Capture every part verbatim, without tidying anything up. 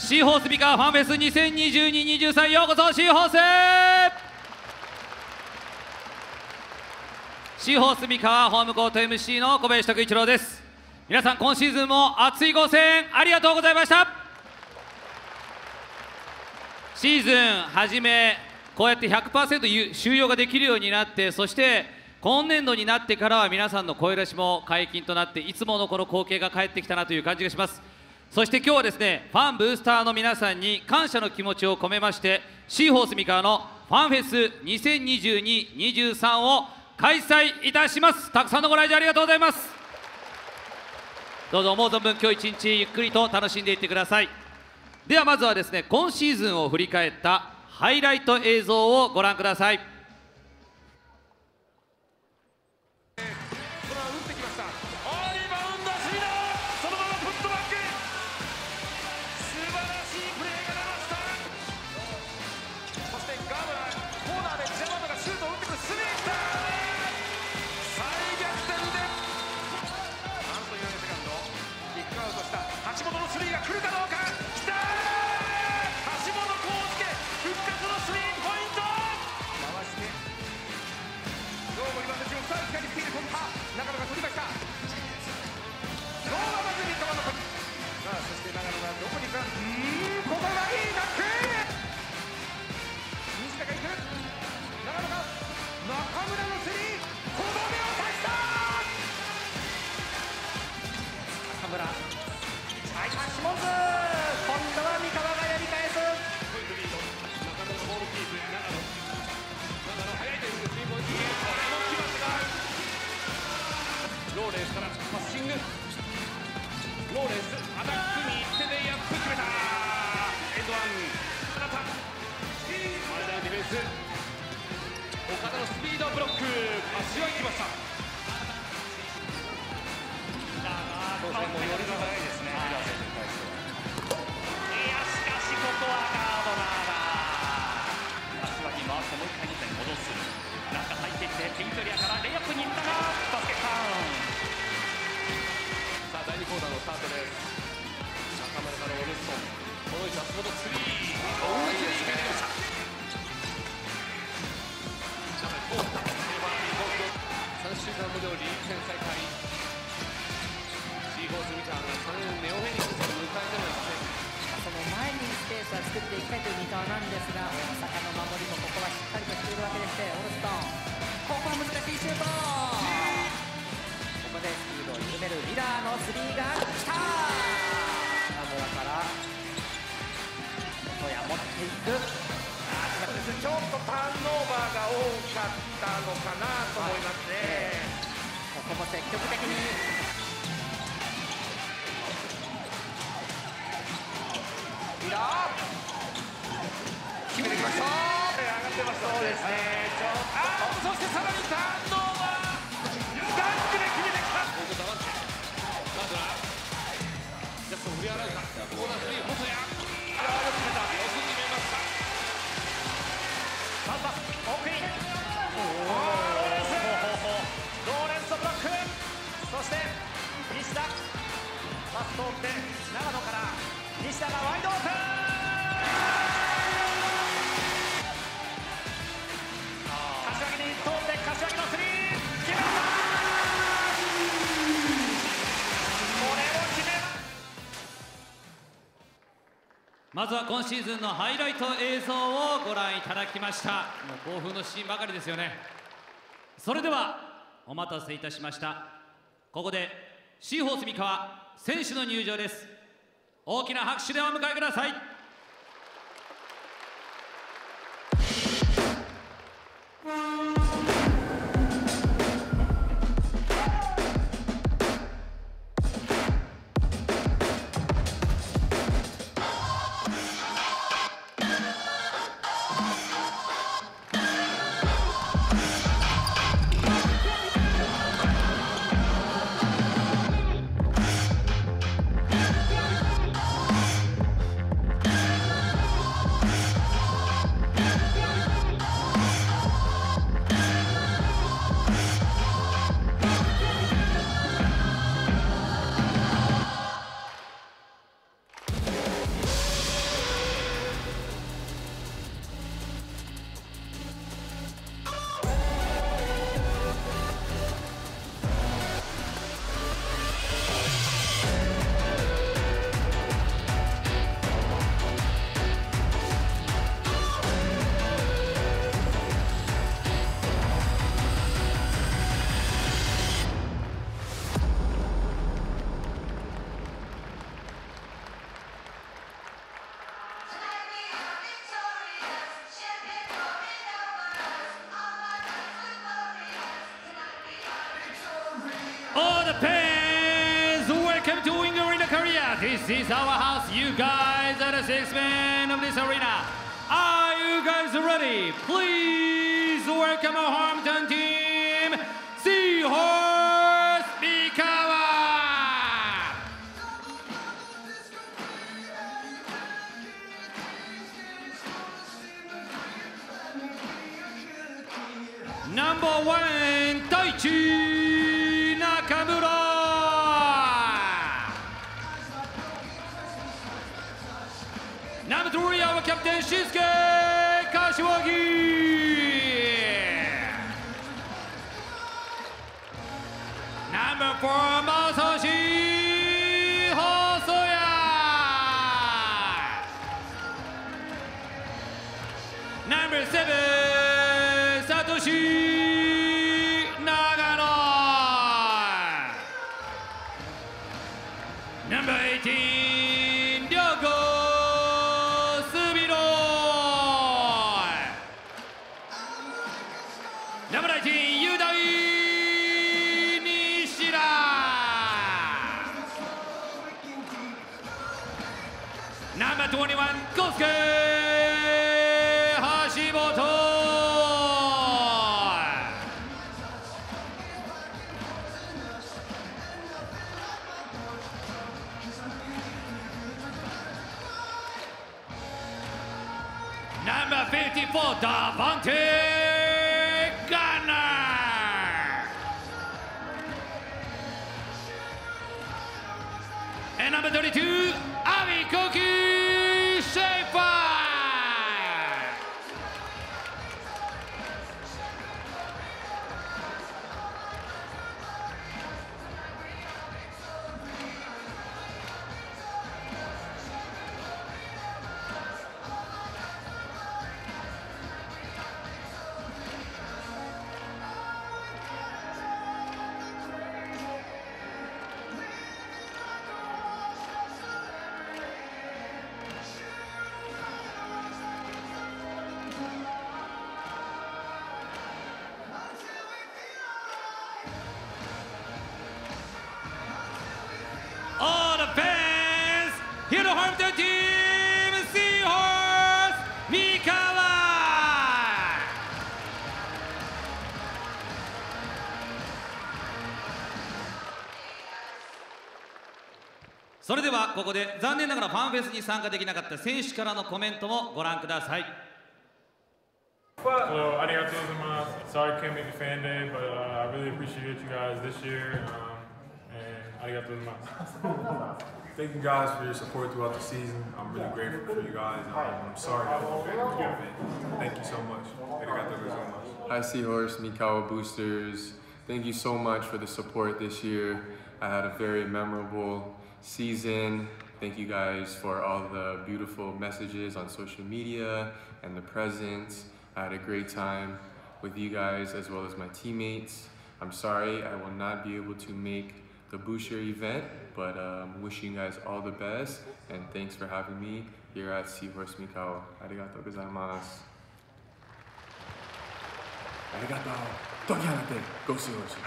シーホース三河ファンフェスにせんにじゅうに にじゅうさん、ようこそシーホース。シーホース三河ホームコート エムシー の小林拓一郎です。皆さん、今シーズンも熱いご声援ありがとうございました。シーズン初めこうやって ひゃくパーセント 収容ができるようになって、そして今年度になってからは皆さんの声出しも解禁となって、いつものこの光景が帰ってきたなという感じがします。そして今日はですね、ファンブースターの皆さんに感謝の気持ちを込めまして、シーホース三河のファンフェスにせんにじゅうに にじゅうさんを開催いたします。たくさんのご来場ありがとうございます。どうぞ思う存分今日一日ゆっくりと楽しんでいってください。ではまずはですね、今シーズンを振り返ったハイライト映像をご覧ください。 作っていきたいという三河なんですが、大阪の守りもここはしっかりとしているわけでして、オルストン、ここは難しいシュート。ここでスピードを緩めるミラーのスリーがきた。田村から元谷持っていく。 ちょっとターンオーバーが多かったのかなと思いますね。 ここも積極的にミラー決めてきました。上がってます。そうですね。ああ、そしてさらにターンオーバー。ダンクで決めてきた。ここだわって。まずはジャスト振り払うか。ここだスリー細谷。ああ、よく決めた。よく決めました。パスパス奥に。おお。ローレンス。ローレンスブロック。そして西田。パス通って長野から西田がワイドオープン。 まずは今シーズンのハイライト映像をご覧いただきました。もう興奮のシーンばかりですよね。それではお待たせいたしました。ここでシーホース三河選手の入場です。大きな拍手でお迎えください。 This is our house. You guys are the six men of this arena. Are you guys ready? Please welcome our hometown team, Seahorse Mikawa. Number one, Taichi Nakamura. Number three, our captain Shinsuke Kashiwagi. Number four, Masashi Hosoya. Number seven, Satoshi Nagano. Number eighteen, Ryogo Number nineteen, Yudai Nishida. Number twenty-one, Kosuke Hashimoto. Number fifty-four, Davante and number thirty-two, Amikoki Schaefer. All the fans, here to hometown team, Seahorse Mikawa. それではここで残念ながらファンフェスに参加できなかった選手からのコメントもご覧ください。 Hello, arigatou gozaimasu. Sorry I can't make the fan day, but uh, I really appreciate you guys this year. Um, and arigatou gozaimasu. Thank you guys for your support throughout the season. I'm really grateful for you guys. Um, I'm sorry I won't be able to give it. Thank you so much. Arigatou gozaimasu. Hi Seahorse Mikawa boosters. Thank you so much for the support this year. I had a very memorable season. Thank you guys for all the beautiful messages on social media and the presents. I had a great time with you guys as well as my teammates. I'm sorry I will not be able to make the Boucher event, but um, wishing you guys all the best and thanks for having me here at Seahorse Mikawa. Arigatou gozaimasu. Arigatou. Tokihanate. Go Seahorse.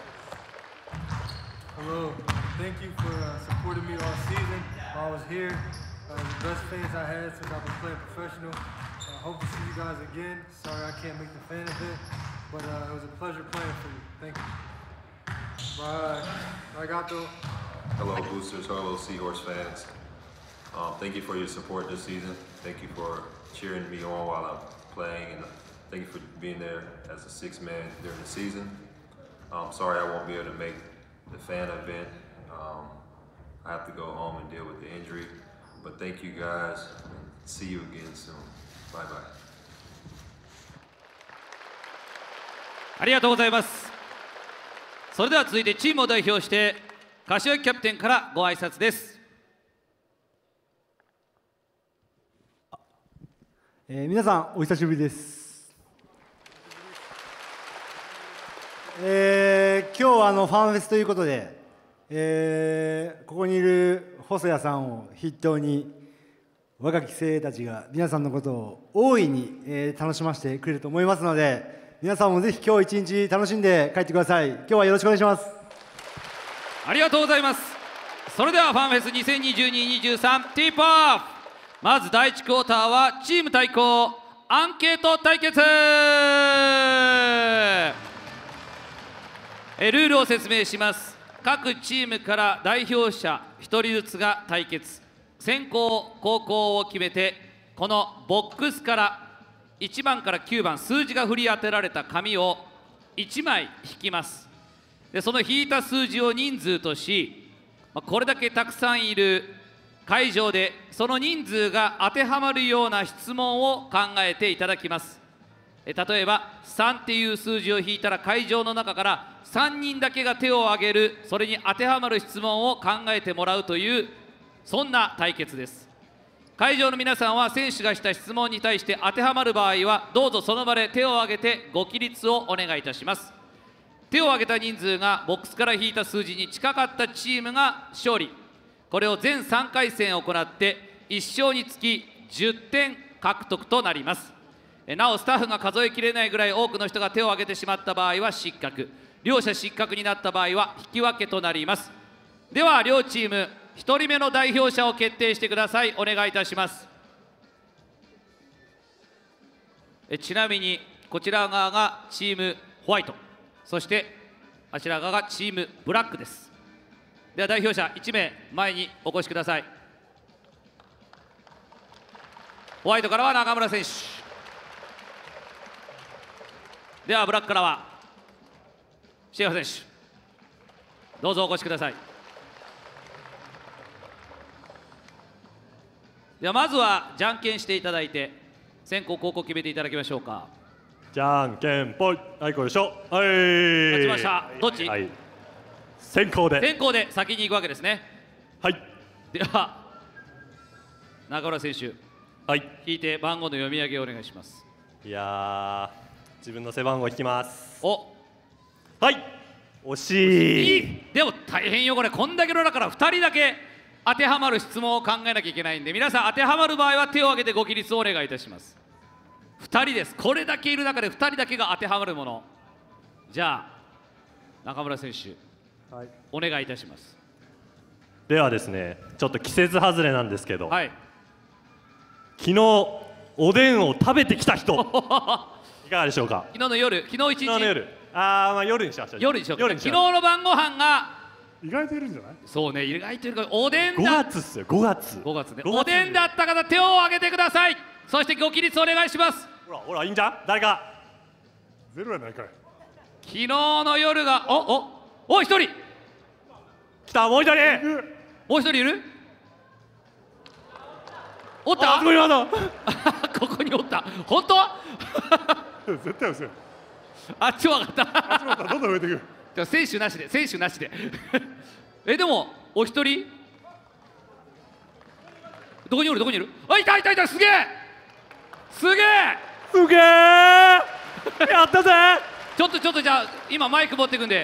Hello, thank you for uh, supporting me all season while I was here. Uh, the best fans I had since I've been playing professional. I uh, hope to see you guys again. Sorry I can't make the fan event, but uh, it was a pleasure playing for you. Thank you. Bye. Arigato. Hello boosters, hello Seahorse fans. Um, thank you for your support this season. Thank you for cheering me on while I'm playing, and thank you for being there as a sixth man during the season. Um, sorry I won't be able to make the fan event. Um, I have to go home and deal with the injury, but thank you guys and see you again soon. Bye bye. ありがとうございます。それでは続いてチームを代表して柏木キャプテンからご挨拶です。 えー、皆さんお久しぶりです。えー、今日はあのファンフェスということで、えー、ここにいる細谷さんを筆頭に若き精鋭たちが皆さんのことを大いに、えー、楽しませてくれると思いますので、皆さんもぜひ今日一日楽しんで帰ってください。今日はよろしくお願いします。 ありがとうございます。 それではファンフェスにせんにじゅうに にじゅうさんティープオフ。まずだいいちクォーターはチーム対抗アンケート対決。えルールを説明します。各チームから代表者ひとりずつが対決。先攻後攻を決めて、このボックスからいちばんからきゅうばん数字が振り当てられた紙をいちまい引きます。でその引いた数字を人数とし、これだけたくさんいる会場でその人数が当てはまるような質問を考えていただきます。例えばさんっていう数字を引いたら、会場の中からさんにんだけが手を挙げる、それに当てはまる質問を考えてもらうという、そんな対決です。会場の皆さんは選手がした質問に対して当てはまる場合は、どうぞその場で手を挙げてご起立をお願いいたします。手を挙げた人数がボックスから引いた数字に近かったチームが勝利。これを全さんかい戦行っていっ勝につきじゅってん獲得となります。なおスタッフが数えきれないぐらい多くの人が手を挙げてしまった場合は失格、両者失格になった場合は引き分けとなります。では両チームひとりめの代表者を決定してください。お願いいたします。えちなみにこちら側がチームホワイト、そしてあちら側がチームブラックです。では代表者いち名前にお越しください。ホワイトからは中村選手、ではブラックからはシェフ選手、どうぞお越しください。ではまずはじゃんけんしていただいて、先攻後攻決めていただきましょうか。 じゃんけんぽい。はい、これでしょ。はい。 勝ちました。どっち？ はい。先攻で。 先攻で先に行くわけですね。 はい。 では中村選手、 はい。 引いて番号の読み上げをお願いします。 いやー、自分の背番号引きます。 お。 はい。惜しい。 いい。でも大変よこれ。こんだけの中からふたりだけ当てはまる質問を考えなきゃいけないんで、皆さん当てはまる場合は手を挙げてご起立をお願いいたします。ふたりです。これだけいる中でふたりだけが当てはまるもの。じゃあ中村選手、はい、お願いいたします。 ではですね、ちょっと季節外れなんですけど、 はい、 昨日おでんを食べてきた人いかがでしょうか。 昨日の夜、昨日一日、 昨日の夜、あー、まあ夜にしましょう。 夜にしよう。 夜に昨日の晩ご飯が意外といるんじゃない？ そうね、意外といるから。おでんだ。 ごがつっすよ。ごがつ。 ごがつね。おでんだった方手を挙げてください。そしてご起立お願いします。 ほらほら、いいんじゃん。誰か。 ゼロやないかい。 昨日の夜が、おおお一人来た。もう一人。 もう一人いる。おった。 あそこにおった。 ここにおった。本当？ 絶対嘘よ。 あっち分かった。 あっち分かった。どんどん増えていく。 じゃ選手なしで、選手なしで。えでもお一人どこにおるどこにいる。あ、いたいたいた。すげえすげえすげえやったぜ。 ちょっとちょっと、じゃあ今マイク持ってくんで。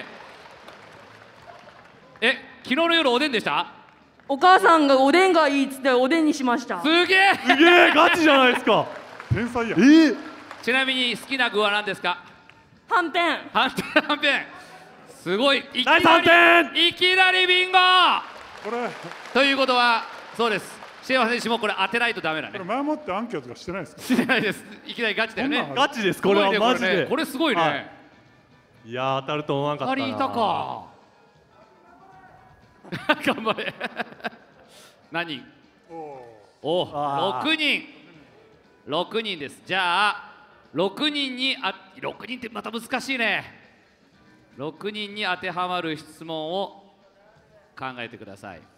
え昨日の夜おでんでした？ お母さんがおでんがいいっつっておでんにしました。 すげえすげえガチじゃないですか。 天才や。 えー、 ちなみに好きな具は何ですか？ はんぺん。 はんぺん。はんぺん。すごい。いきなりいきなりビンゴ。 これということはそうです。シェーファー選手もこれ当てないとダメだね。 これ前もってアンケートとかしてないですか？ してないです。いきなりガチだよね。 ガチです。これはマジで。 これすごいね。はい、 いやー、当たると思わなかったな。 ふたりいたか。頑張れ。何人？おお、ろくにん。ろくにんです。じゃあろくにんにあろくにんってまた難しいね。ろくにんに当てはまる質問を考えてください。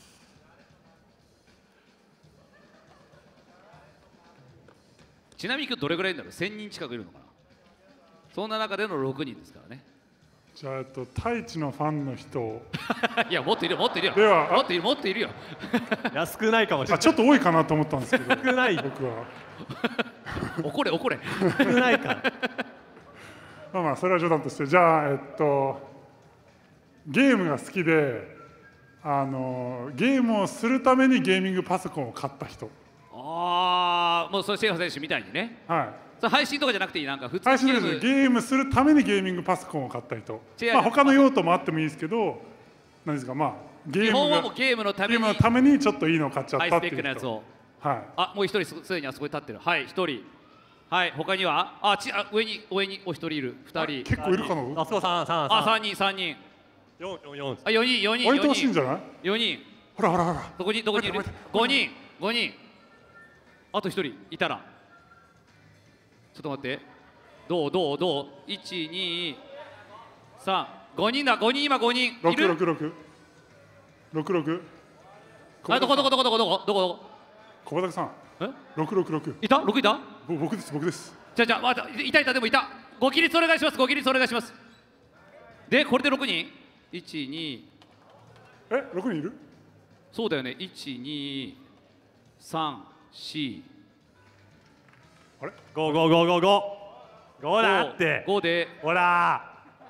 ちなみに今日どれぐらいいるんだろう。せんにん近くいるのかな。そんな中でのろくにんですからね。 じゃあ、えっと、太一のファンの人いや、もっといるよ、もっといるよ。 ではもっといる、もっといるよ。 いや、少ないかもしれない。 あ、ちょっと多いかなと思ったんですけど。 少ない。 僕は。 怒れ、怒れ。 少ないから。 まあまあ、それは冗談として、じゃあ、えっと、ゲームが好きで、あの、ゲームをするためにゲーミングパソコンを買った人。 ああ、もうそれシェーファー選手みたいにね。 はい。 それ配信とかじゃなくていい、なんか普通配信です。ゲームするためにゲーミングパソコンを買った人。 違う、 まあ他の用途もあってもいいですけど、何ですか、まあゲーム基本はもがうゲームのためにゲームのためにちょっといいのを買っちゃっハイスペッたっていう人。 クなやつを。 はい。 あ、もう一人すすでにあそこに立ってる。はい、一人。はい、他には、あ、ち、あ、上に、上にお一人いる。二人。 結構いるかな。 あそこさんさんあ、三人、三人。 四四四。 あ、四人、四人。 割と欲しいんじゃない？ 四人。 ほらほらほら。 どこに、どこにいる？五人、五人。あと一人いたら。ちょっと待って。どう、どう、どう。一、二、三、五人だ。五人、今五人。い六る？ 六六。六六。 あ、どこ、どこ、どこ、どこ、どこ、どこ、どこ。 小畑さん。 え？ 六六六。 いた？六いた？ ぼ僕です僕です。 じゃあじゃあ、またいたいたでもいた。ご起立お願いします。ご起立お願いします。で、これで六人？一、二。 え、六人いる？ そうだよね。一、二、三、四。 あれ？ 五五五五五。五だって。 五で。 ほら。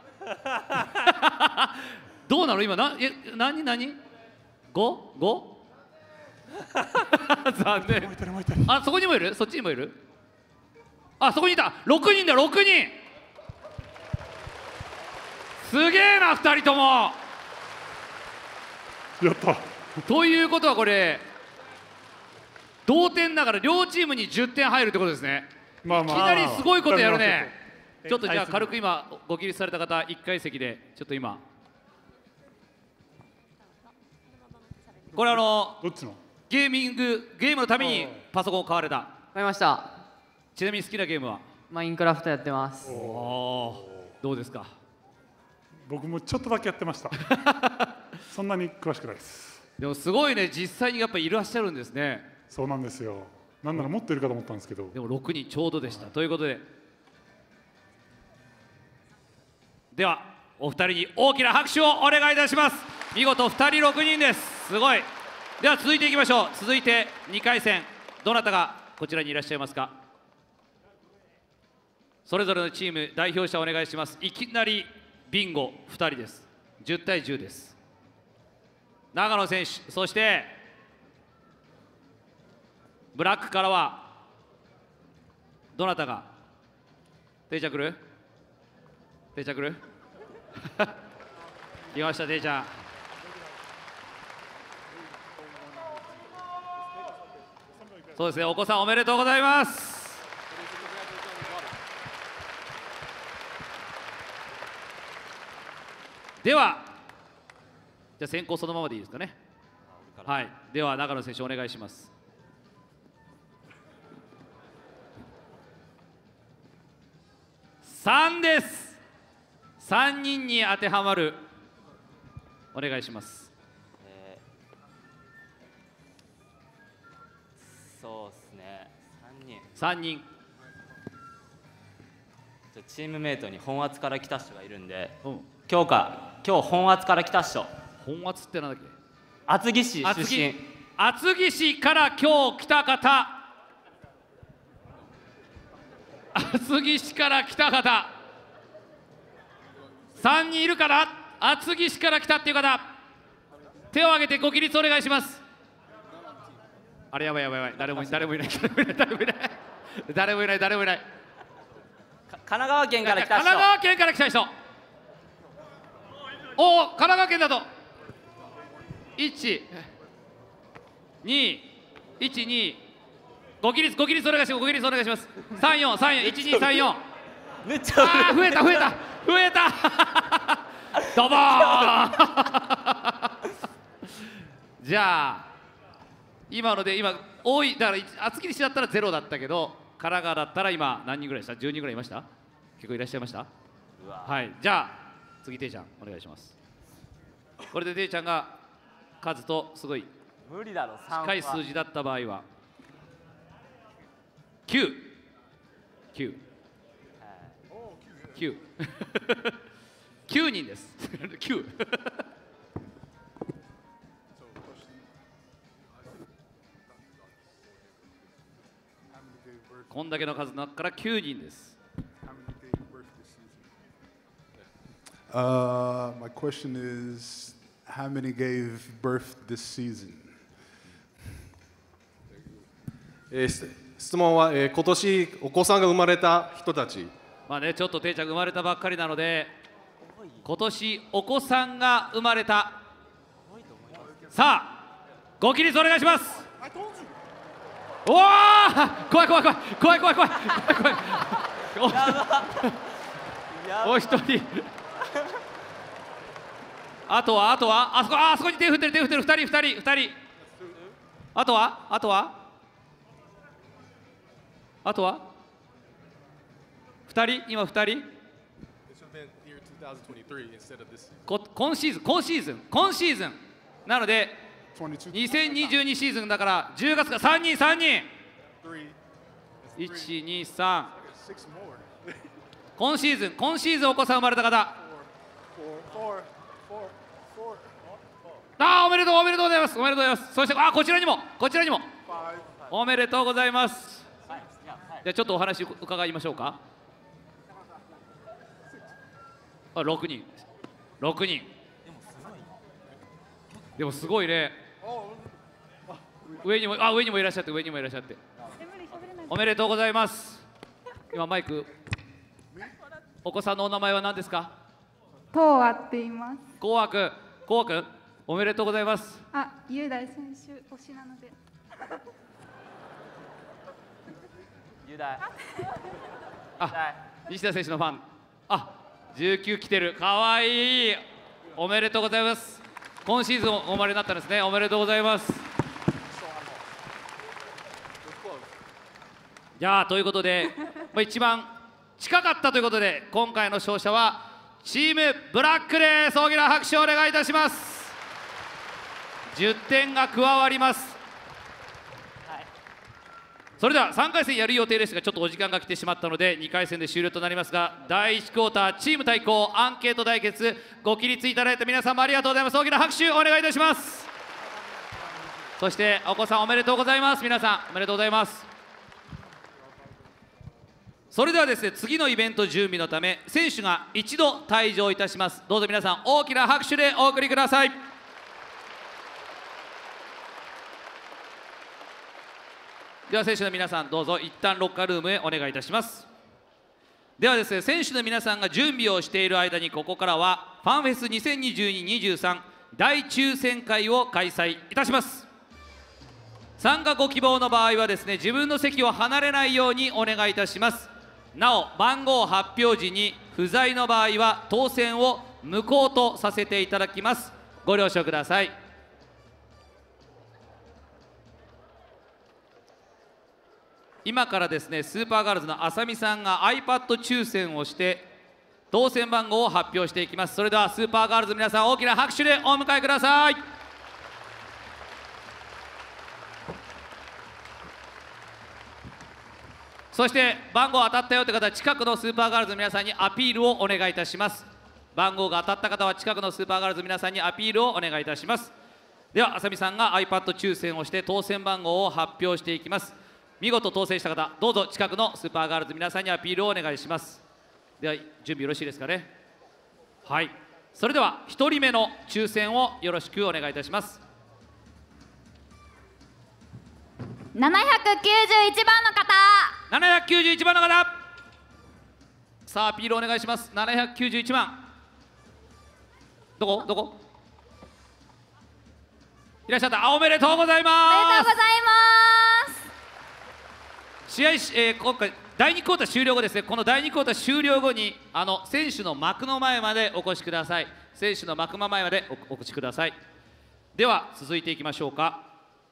どうなの今なえ何何？五五？残念。あ、そこにもいる？そっちにもいる？あ、そこにいた。六人だ六人。すげえな二人とも。 やった。 ということはこれ同点だから両チームにじゅってん入るってことですね。 まあまあ。 いきなりすごいことやるね。ちょっとじゃあ対する軽く今ご起立された方いっかい席でちょっと今これあのどっちの？ ゲーミングゲームのためにパソコンを買われた。 買いました。 ちなみに好きなゲームは？ マインクラフトやってます。 おお、どうですか？ 僕もちょっとだけやってました。そんなに詳しくないです。 でもすごいね、実際にやっぱりいらっしゃるんですね。 そうなんですよ。なんならもっといるかと思ったんですけど。 でもろくにんちょうどでした。ということでではお二人に大きな拍手をお願いいたします。見事ふたりろくにんです。すごい。では続いていきましょう。続いてにかい戦、どなたがこちらにいらっしゃいますか？それぞれのチーム代表者お願いします。いきなりビンゴふたりです。じゅうたいじゅうです。長野選手、そしてブラックからはどなたが定着る定着る来ました定ちゃん。そうですね、お子さんおめでとうございます。ではじゃあ先行そのままでいいですかね。はい、では長野選手お願いします。さんです。さんにんに当てはまる。お願いします。 えー、そうですね。さんにん。 さんにん。 チームメイトに本圧から来た人がいるんで、 うん、 今日か今日本圧から来た人。 本圧ってなんだっけ？ 厚木市出身。 厚木市から今日来た方。厚木市から来た方。さんにんいるかな？厚木市から来たっていう方。手を挙げてご起立お願いします。あれやばいやばいやばい。誰も誰もいない誰もいない誰もいない誰もいない誰もいない。 神奈川県から来た人。 神奈川県から来た人。おお、神奈川県だと。いち、に、いち、に、ご起立、ご起立お願いします、ご起立お願いします。さん、よん、さん、よん、いち、に、さん、よん。 めっちゃああ、増えた、増えた、増えた。ドボーン。じゃあ、今ので、今、多い、だから、厚木市だったらゼロだったけど、神奈川だったら今、何人ぐらいでした？じゅうにんぐらいいました？結構いらっしゃいました？はい、じゃあ、次、ていちゃん、お願いします。これでていちゃんが数とすごい無理だろ、 近い数字だった場合はきゅう、きゅう、きゅう、きゅうにんです。きゅう。こんだけの数の中からきゅうにんです。 Uh, my question is, how many gave birth this season? えー、質問は、えー、今年お子さんが生まれた人たち。 まあね、ちょっと定着生まれたばっかりなので、今年お子さんが生まれたさあご起立お願いします。おお怖い怖い怖い怖い怖い怖い怖い怖いお一人あとはあとはあそこあそこに手振ってる手振ってるふたりふたりふたりあとはあとはあとはふたり今ふたりこ今シーズン今シーズン今シーズンなのでにせんにじゅうにシーズンだからじゅうがつからさんにんさんにんいちにさん今シーズン今シーズンお子さん生まれた方あーおめでとうおめでとうございますおめでとうございますそしてあこちらにもこちらにもおめでとうございますじゃあちょっとお話伺いましょうかあろくにんろくにんでもすごいね上にもあ上にもいらっしゃって上にもいらっしゃっておめでとうございます今マイクお子さんのお名前は何ですか東和って言いますこうあくんこうあくんおめでとうございますあ雄大選手推しなので雄大あ西田選手のファンあじゅうきゅう来てるかわいいおめでとうございます今シーズンお生まれになったんですねおめでとうございますじゃあということでまあ一番近かったということで今回の勝者はチームブラックです。大きな拍手をお願いいたします。じゅってんが加わります、はい、それではさんかい戦やる予定でしたがちょっとお時間が来てしまったのでにかい戦で終了となりますがだいいちクォーターチーム対抗アンケート対決ご起立いただいた皆様ありがとうございます。大きな拍手をお願いいたします。そしてお子さんおめでとうございます。皆さんおめでとうございます。それではですね次のイベント準備のため選手が一度退場いたします。どうぞ皆さん大きな拍手でお送りください。では選手の皆さんどうぞ一旦ロッカールームへお願いいたします。ではですね選手の皆さんが準備をしている間にここからはファンフェスにせんにじゅうに にじゅうさん大抽選会を開催いたします。参加ご希望の場合はですね自分の席を離れないようにお願いいたします。なお番号発表時に不在の場合は当選を無効とさせていただきます。ご了承ください。今からですねスーパーガールズのあさみさんが iPad 抽選をして当選番号を発表していきます。それではスーパーガールズ皆さん大きな拍手でお迎えください。そして番号当たったよという方は近くのスーパーガールズの皆さんにアピールをお願いいたします。番号が当たった方は近くのスーパーガールズの皆さんにアピールをお願いいたします。ではあさみさんが iPad 抽選をして当選番号を発表していきます。見事当選した方どうぞ近くのスーパーガールズの皆さんにアピールをお願いします。では準備よろしいですかね。はい、それではひとりめの抽選をよろしくお願いいたします。 ななひゃくきゅうじゅういちばんの方ななひゃくきゅうじゅういちばんの方さあアピールお願いします。ななひゃくきゅうじゅういちばんどこどこいらっしゃった。あおめでとうございます。 おめでとうございます。 試合、えー、今回だいにクォーター終了後ですねこのだいにクォーター終了後にあの選手の幕の前までお越しください。選手の幕の前まで お, お越しください。では続いていきましょうか。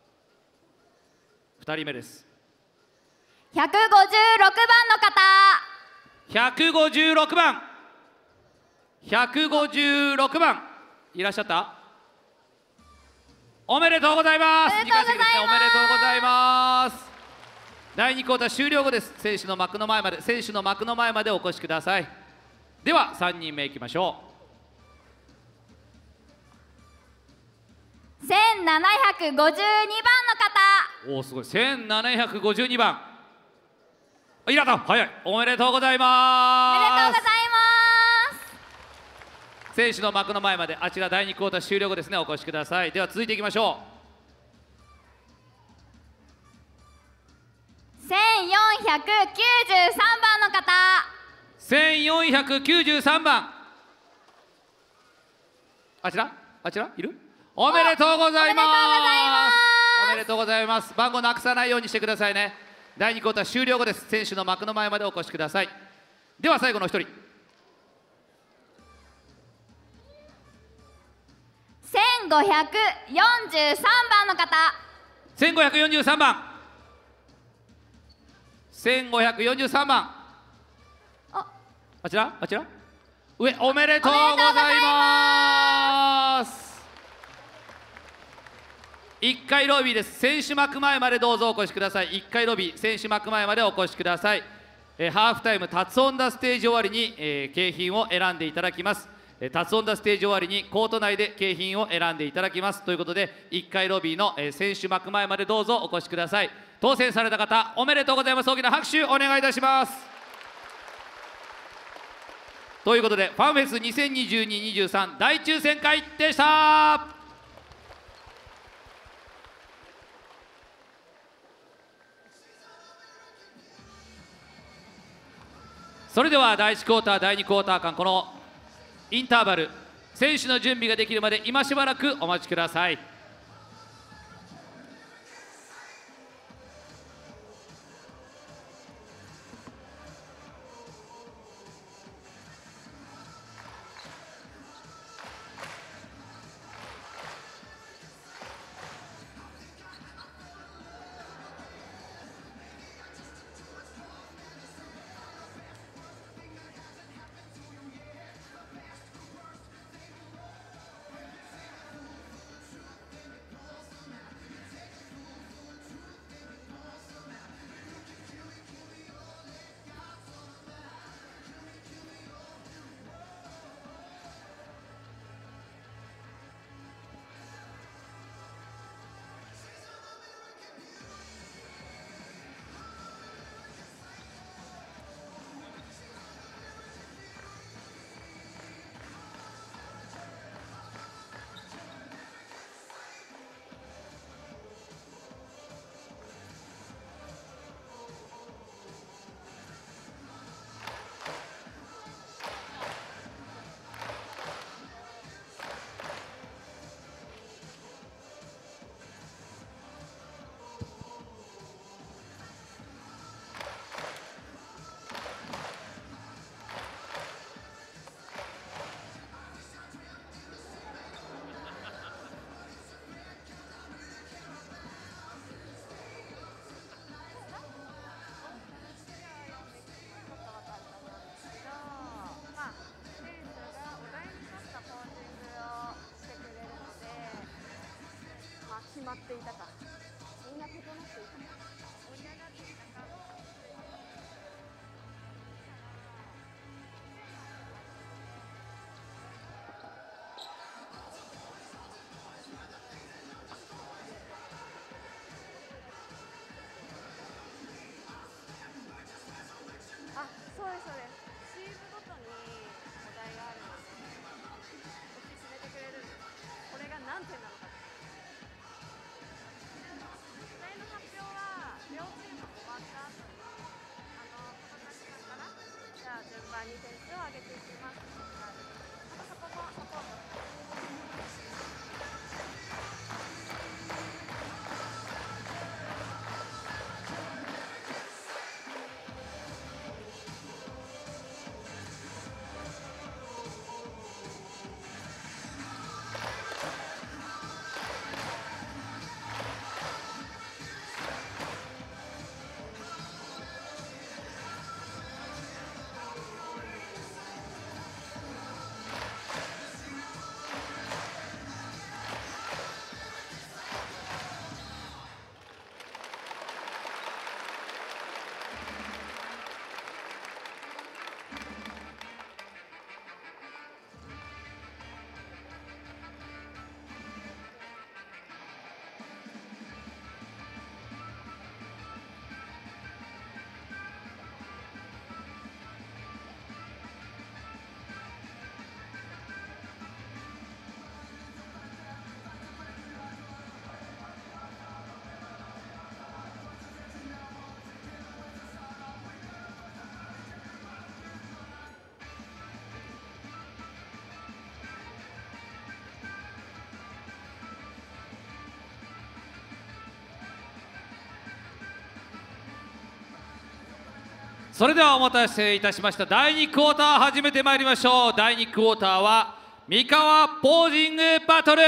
ふたりめです。 ひゃくごじゅうろくばんの方ひゃくごじゅうろくばんひゃくごじゅうろくばんいらっしゃった。おめでとうございます。おめでとうございます。おめでとうございます。だいにクォーター終了後です。選手の幕の前まで選手の幕の前までお越しください。ではさんにんめいきましょう。せんななひゃくごじゅうにばんの方おおすごいせんななひゃくごじゅうにばんいらっしゃった早いおめでとうございます。 おめでとうございます。 選手の幕の前まであちらだいにクォーター終了後ですねお越しください。では続いていきましょう。せんよんひゃくきゅうじゅうさんばんの方せんよんひゃくきゅうじゅうさんばんあちらあちらいるおめでとうございます。おめでとうございます。番号なくさないようにしてくださいね。だいにクォーター終了後です。選手の幕の前までお越しください。では最後の一人。 せんごひゃくよんじゅうさんばんの方。 せんごひゃくよんじゅうさんばん。せんごひゃくよんじゅうさんばん。 あ、 あちらあちら上、おめでとうございます。いっかいロビーです。選手幕前までどうぞお越しください。いっかいロビー、選手幕前までお越しください。えー、ハーフタイム、タツオンダステージ終わりに、えー、景品を選んでいただきます。えー、タツオンダステージ終わりにコート内で景品を選んでいただきます。ということで、いっかいロビーの、えー、選手幕前までどうぞお越しください。当選された方、おめでとうございます。大きな拍手お願いいたします。ということで、ファンフェスにせんにじゅうに にじゅうさん大抽選会でした。それではだいいちクォーター、だいにクォーター間、このインターバル、選手の準備ができるまで今しばらくお待ちください。 決まっていたか、みんな整っていたか、盛り上がっていたか。あ、そうですそうです。チームごとにお題があるので、こっち決めてくれるんです。これが何点なのか。答えの発表はそれではお待たせいたしました。だいにクォーター始めてまいりましょう。だいにクォーターは三河ポージングバトル。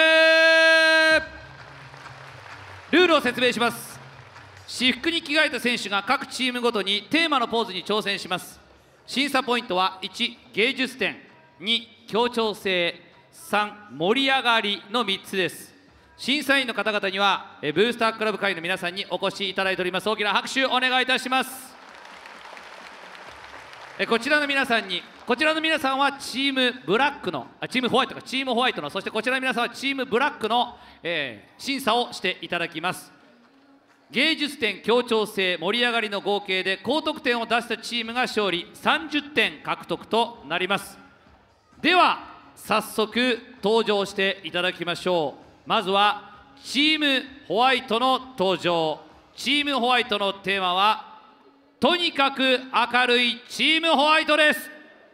ルールを説明します。私服に着替えた選手が各チームごとにテーマのポーズに挑戦します。審査ポイントはいち芸術点、に協調性、さん盛り上がりのみっつです。審査員の方々にはブースタークラブ会の皆さんにお越しいただいております。大きな拍手お願いいたします。こちらの皆さんにこちらの皆さんはチームブラックのあチームホワイトかチームホワイトの、そしてこちらの皆さんはチームブラックの、えー、審査をしていただきます。芸術点、協調性、盛り上がりの合計で高得点を出したチームが勝利、さんじゅってん獲得となります。では早速登場していただきましょう。まずはチームホワイトの登場。チームホワイトのテーマはとにかく明るいチームホワイトです。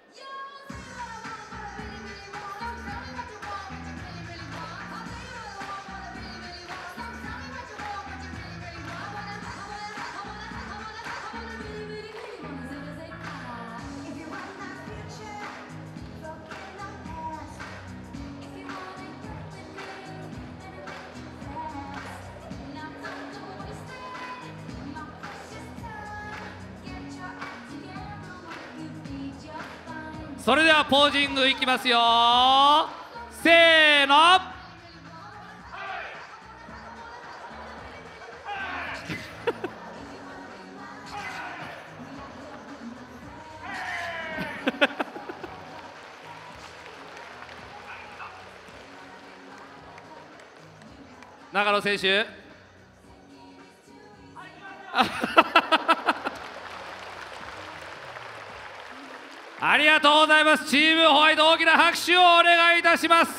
それではポージングいきますよ。せーの。長野選手ありがとうございます。チームホワイト大きな拍手をお願いいたします。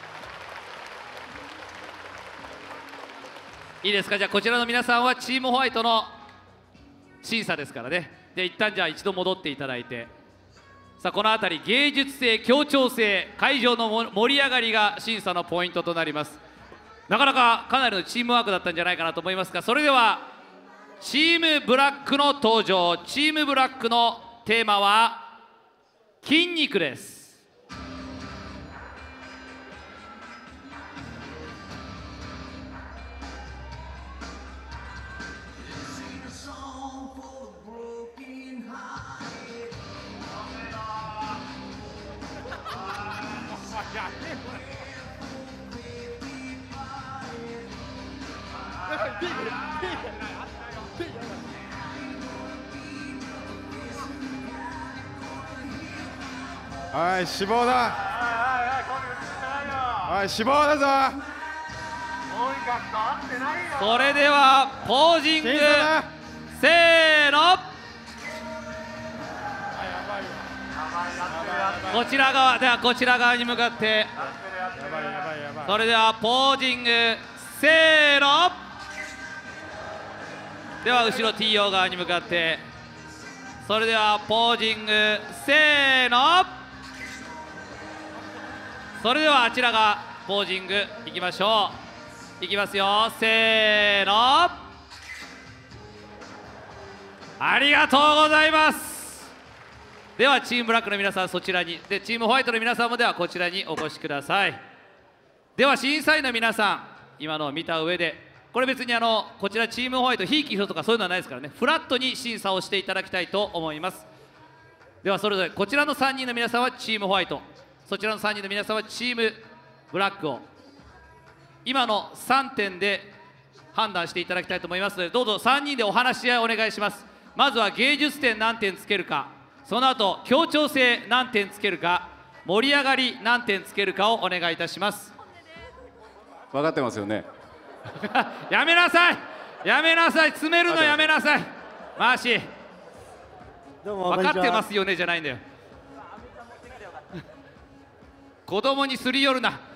いいですか。じゃあこちらの皆さんはチームホワイトの審査ですからね。で一旦じゃあ一度戻っていただいて、さあこの辺り芸術性、協調性、会場の盛り上がりが審査のポイントとなります。なかなかかなりのチームワークだったんじゃないかなと思いますが、それではチームブラックの登場。チームブラックのテーマは筋肉です。 はい、脂肪だ。はい、脂肪だぞ。 それではポージングせーの。こちら側ではこちら側に向かって、それではポージングせーの。では後ろ ティーオー 側に向かって、それではポージングせーの。それではあちらがポージングいきましょう。いきますよ。せーの。ありがとうございます。ではチームブラックの皆さんそちらに、でチームホワイトの皆さんもではこちらにお越しください。では審査員の皆さん、今のを見た上で、これ別にあのこちらチームホワイトひいきひととかそういうのはないですからね、フラットに審査をしていただきたいと思います。ではそれぞれこちらのさんにんの皆さんはチームホワイト、そちらのさんにんの皆さんはチームブラックを今のさんてんで判断していただきたいと思いますので、どうぞさんにんでお話し合いお願いします。まずは芸術点何点つけるか、その後協調性何点つけるか、盛り上がり何点つけるかをお願いいたします。 分かってますよね。 やめなさい、やめなさい、詰めるのやめなさい。マーシー、分かってますよねじゃないんだよ。子供にすり寄るな。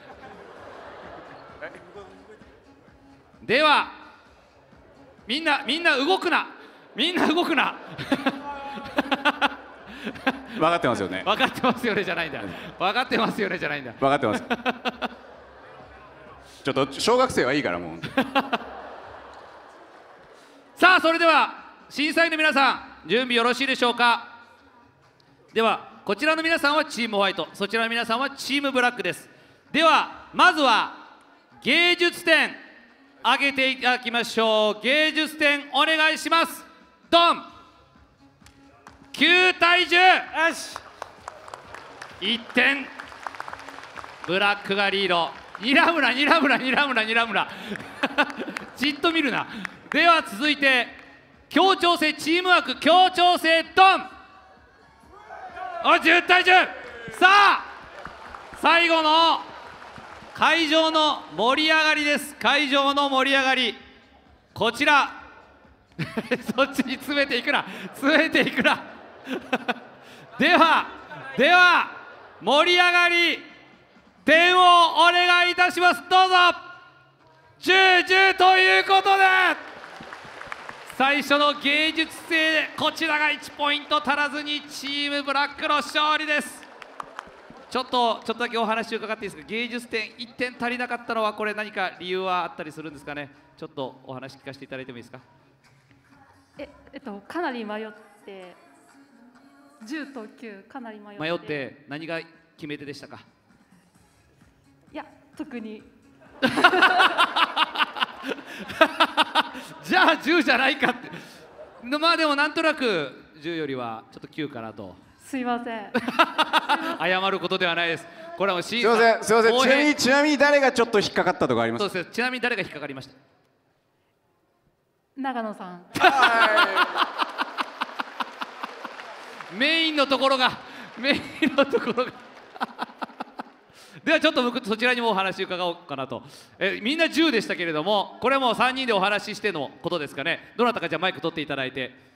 ではみんなみんな動くな、みんな動くな。 分かってますよね。 分かってますよねじゃないんだ。分かってますよねじゃないんだ。 分かってます。ちょっと小学生はいいからもう。 さあそれでは審査員の皆さん、 準備よろしいでしょうか。ではこちらの皆さんはチームホワイト、そちらの皆さんはチームブラックです。ではまずは芸術点上げていただきましょう。芸術点お願いします。ドン。きゅうたいじゅう。よし。いってんブラックがリード。にらむなにらむなにらむなにらむなじっと見るな。では続いて協調性、チームワーク協調性、ドン。あ、じゅうたいじゅう。さあ最後の会場の盛り上がりです。会場の盛り上がり、こちらそっちに詰めていくな詰めていくなではでは盛り上がり点をお願いいたします。どうぞ。じゅうじゅうということで最初の芸術性でこちらがいちポイント足らずにチームブラックの勝利です。ちょっとちょっとだけお話伺っていいですか。芸術点いってん足りなかったのはこれ何か理由はあったりするんですかね。ちょっとお話聞かせていただいてもいいですか。 ええっとかなり迷ってじゅうときゅうかなり迷って迷って何が決め手でしたか。 いや特にじゃあじゅうじゃないかってまあでもなんとなくじゅうよりはちょっときゅうかなと。 すいません謝ることではないです。これはもう審すいませんすいません。 公平ちなみにちなみに誰がちょっと引っかかったとかありますか。 そうです。ちなみに誰が引っかかりました。 長野さんメインのところがメインのところがではちょっと僕そちらにもお話伺おうかなと。えみんなじゅうでしたけれども、これはもうさんにんでお話ししてのことですかね。どなたかじゃあマイク取っていただいて。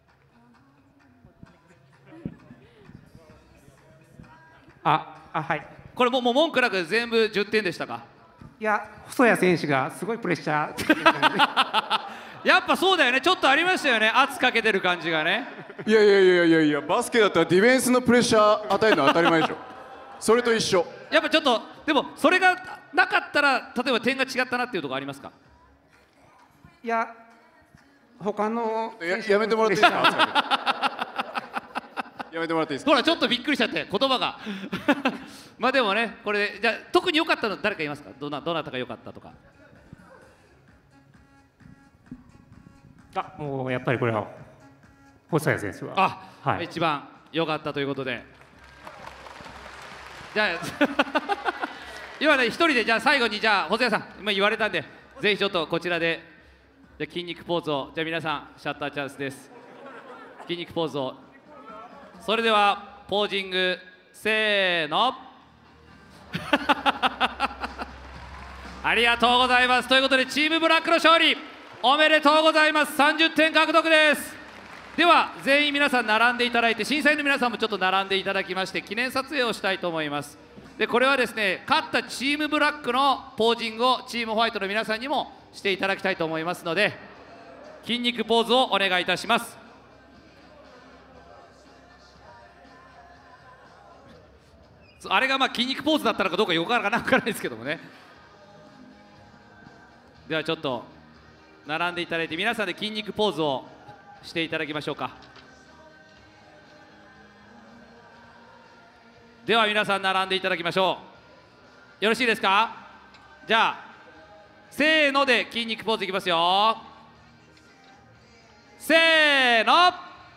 ああはい、 これももう文句なく全部じゅってんでしたか。 いや細谷選手がすごいプレッシャーやっぱそうだよね。ちょっとありましたよね、圧かけてる感じがね。 いやいやいやいやいや、バスケだったらディフェンスのプレッシャー与えるのは当たり前でしょ。それと一緒。 やっぱちょっとでもそれがなかったら例えば点が違ったなっていうところありますか。 いや他のややめてもらっていいですか。やめてもらっていいですか。 ほらちょっとびっくりしちゃって言葉がまあでもね、これでじゃあ特に良かったの誰かいますか。どなどなたが良かったとか。 あもうやっぱりこれは細谷選手はあ、 はい、 一番良かったということで、じゃあ今ね一人でじゃあ最後にじゃあ細谷さん今言われたんでぜひちょっとこちらでじゃあ筋肉ポーズをじゃあ皆さんシャッターチャンスです。筋肉ポーズを。それではポージングせーのありがとうございます。ということでチームブラックの勝利おめでとうございます。さんじゅってん獲得です。では全員皆さん並んでいただいて、審査員の皆さんもちょっと並んでいただきまして記念撮影をしたいと思います。でこれはですね、勝ったチームブラックのポージングをチームホワイトの皆さんにもしていただきたいと思いますので、筋肉ポーズをお願いいたします。あれがまあ筋肉ポーズだったのかどうかよくわからないですけどもね。ではちょっと並んでいただいて皆さんで筋肉ポーズをしていただきましょうか。では皆さん並んでいただきましょう。よろしいですか。じゃあせーので筋肉ポーズいきますよ。せーの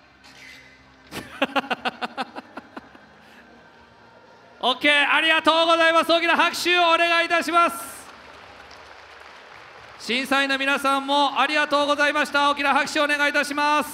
オッケー、ありがとうございます。大きな拍手をお願いいたします。審査員の皆さんもありがとうございました。大きな拍手をお願いいたします。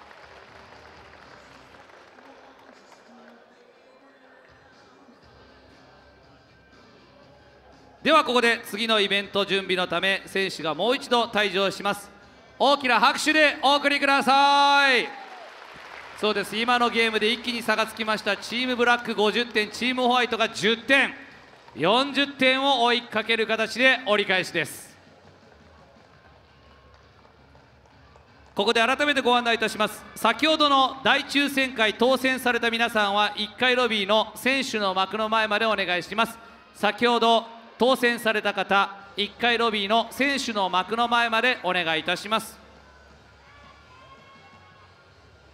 ではここで次のイベント準備のため選手がもう一度退場します。大きな拍手でお送りください。そうです、今のゲームで一気に差がつきました。チームブラックごじゅってん、チームホワイトがじゅってん、よんじゅってんを追いかける形で折り返しです。ここで改めてご案内いたします。先ほどの大抽選会当選された皆さんはいっかいロビーの選手の幕の前までお願いします。先ほど当選された方、いっかいロビーの選手の幕の前までお願いいたします。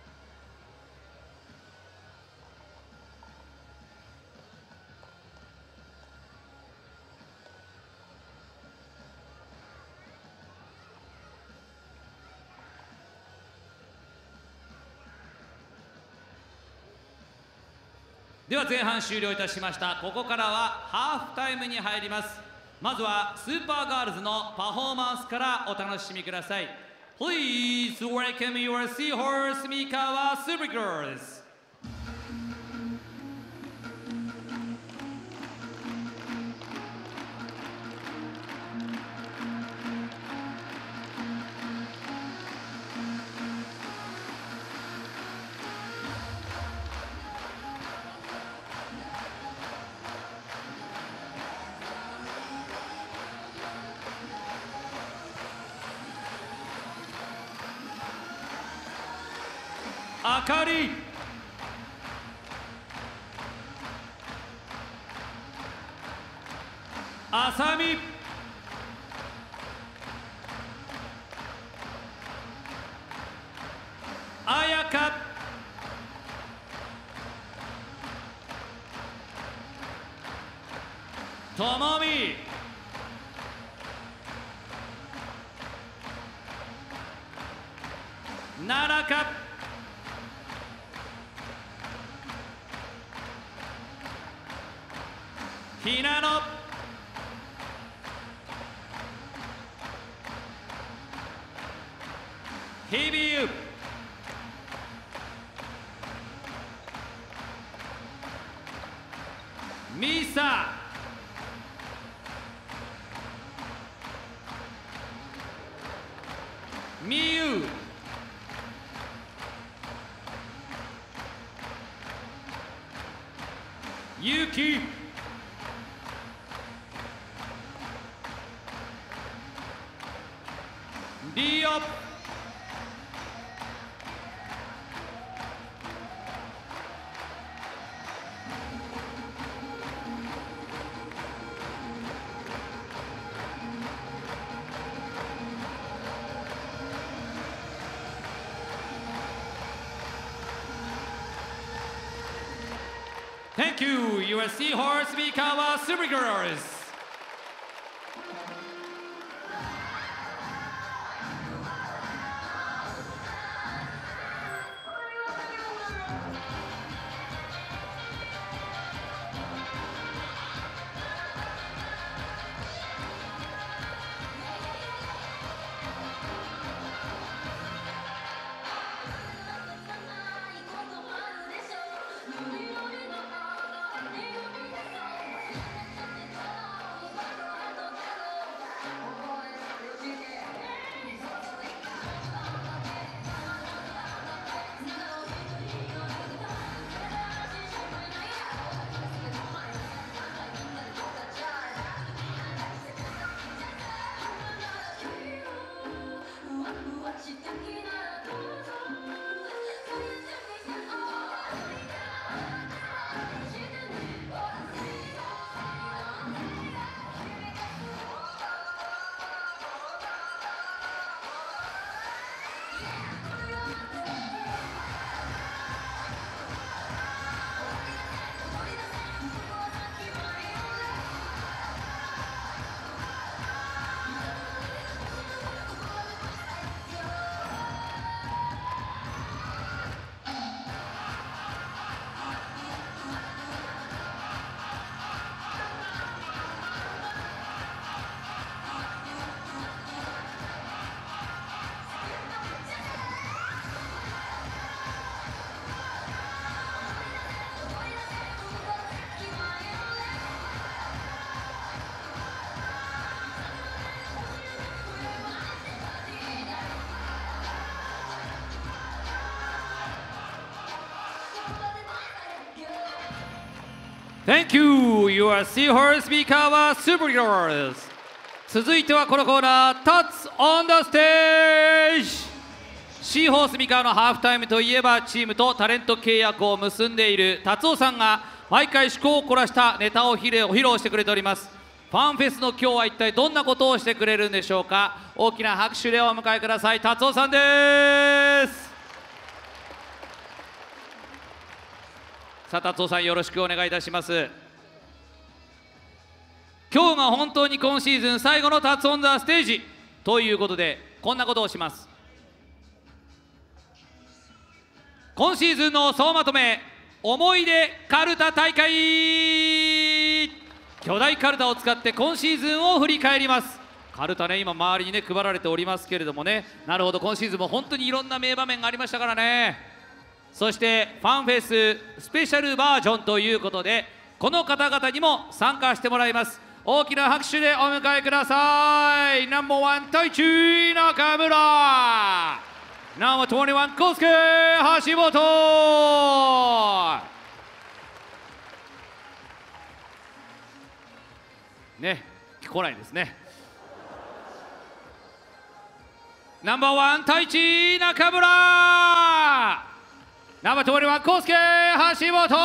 では前半終了いたしました。ここからはハーフタイムに入ります。まずはスーパーガールズのパフォーマンスからお楽しみください。 Please welcome your Seahorse Mikawa Supergirls. あかり、あさみ、あやか、ともみ、ななか、ひなの、ひびゆ、みさ、みゆ、ゆき、リオ、Thank you, your Seahorse Mikawa Supergirls. Thank you, your Seahorse Mikawa Supergirls. 続いてはこのコーナー、Tots on the Stage! シーホースミカワのハーフタイムといえば、チームとタレント契約を結んでいる達夫さんが毎回趣向を凝らしたネタを披露してくれております。ファンフェスの今日は一体どんなことをしてくれるんでしょうか。大きな拍手でお迎えください。達夫さんです。さあ達夫さん、よろしくお願いいたします。今日が本当に今シーズン最後の達オンザステージということで、こんなことをします。今シーズンの総まとめ、 思い出カルタ大会、巨大カルタを使って今シーズンを振り返ります。カルタね、今周りにね配られておりますけれどもね、なるほど、今シーズンも本当にいろんな名場面がありましたからね。そしてファンフェススペシャルバージョンということで、この方々にも参加してもらいます。大きな拍手でお迎えください。ナンバーワン太一中村、ナンバーにじゅういち康介橋本。ね、来ないですね。ナンバーワン太一中村、ナンバーにじゅういち康介橋本。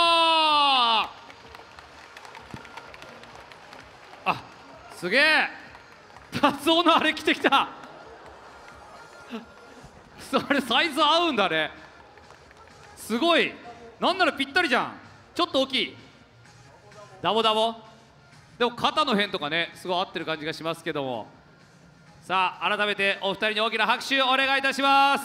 あ、すげえ、達夫のあれ着てきた。それサイズ合うんだね。すごい、なんならぴったりじゃん。ちょっと大きい、ダボダボでも肩の辺とかね、すごい合ってる感じがしますけども。さあ、改めてお二人に大きな拍手をお願いいたします。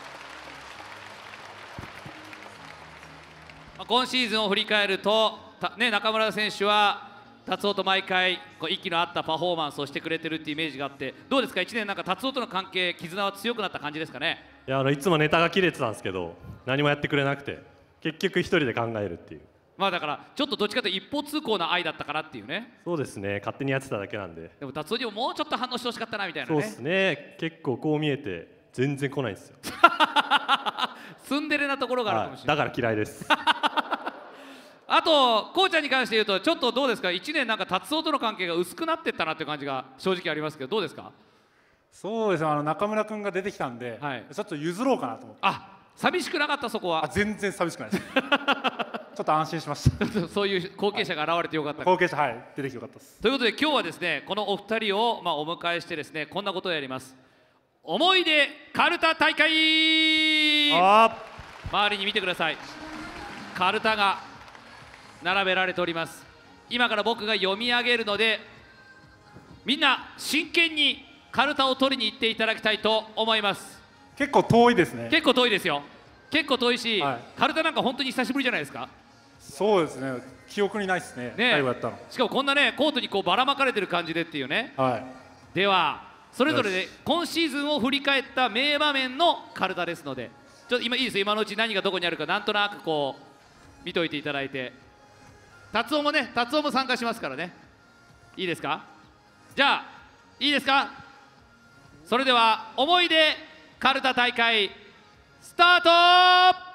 今シーズンを振り返ると、ね、中村選手は達夫と毎回こう息の合ったパフォーマンスをしてくれてるっていうイメージがあって、どうですか、いちねんなんか達夫との関係、絆は強くなった感じですかね。 いや、あのいつもネタが切れてたんですけど、何もやってくれなくて、結局一人で考えるっていう。 まあだからちょっとどっちかというと一方通行な愛だったからっていうね。 そうですね、勝手にやってただけなんで。 でも達夫にももうちょっと反応してほしかったなみたいなね。 そうですね、結構こう見えて全然来ないんですよ。 ツンデレなところがあるかもしれない、 はい、だから嫌いです。 あとこうちゃんに関して言うと、ちょっとどうですか、いちねんなんか達夫との関係が薄くなってったなっていう感じが正直ありますけど、どうですか。 そうですね、あの中村君が出てきたんで、はい、ちょっと譲ろうかなと思って。 あ、寂しくなかった、そこは。 あ、全然寂しくないです。ちょっと安心しました。 そういう後継者が現れてよかった、 はい、後継者、はい、出てきてよかったです。 ということで今日はですね、このお二人をまあお迎えしてですね、こんなことをやります。思い出カルタ大会。 あ、 周りに見てください。カルタが並べられております。今から僕が読み上げるので、みんな真剣にカルタを取りに行っていただきたいと思います。 結構遠いですね。 結構遠いですよ。結構遠いし、はい、カルタなんか本当に久しぶりじゃないですか。 そうですね、記憶にないですね、 ね、 最後やったの。 しかもこんなね、コートにこうばらまかれてる感じでっていうね。 はい、 ではそれぞれで今シーズンを振り返った名場面のカルタですので、ちょっと今いいですよ、今のうち何がどこにあるかなんとなくこう見といていただいて。達夫もね、達夫も参加しますからね。いいですか。じゃあいいですか。それでは思い出カルタ大会スタート。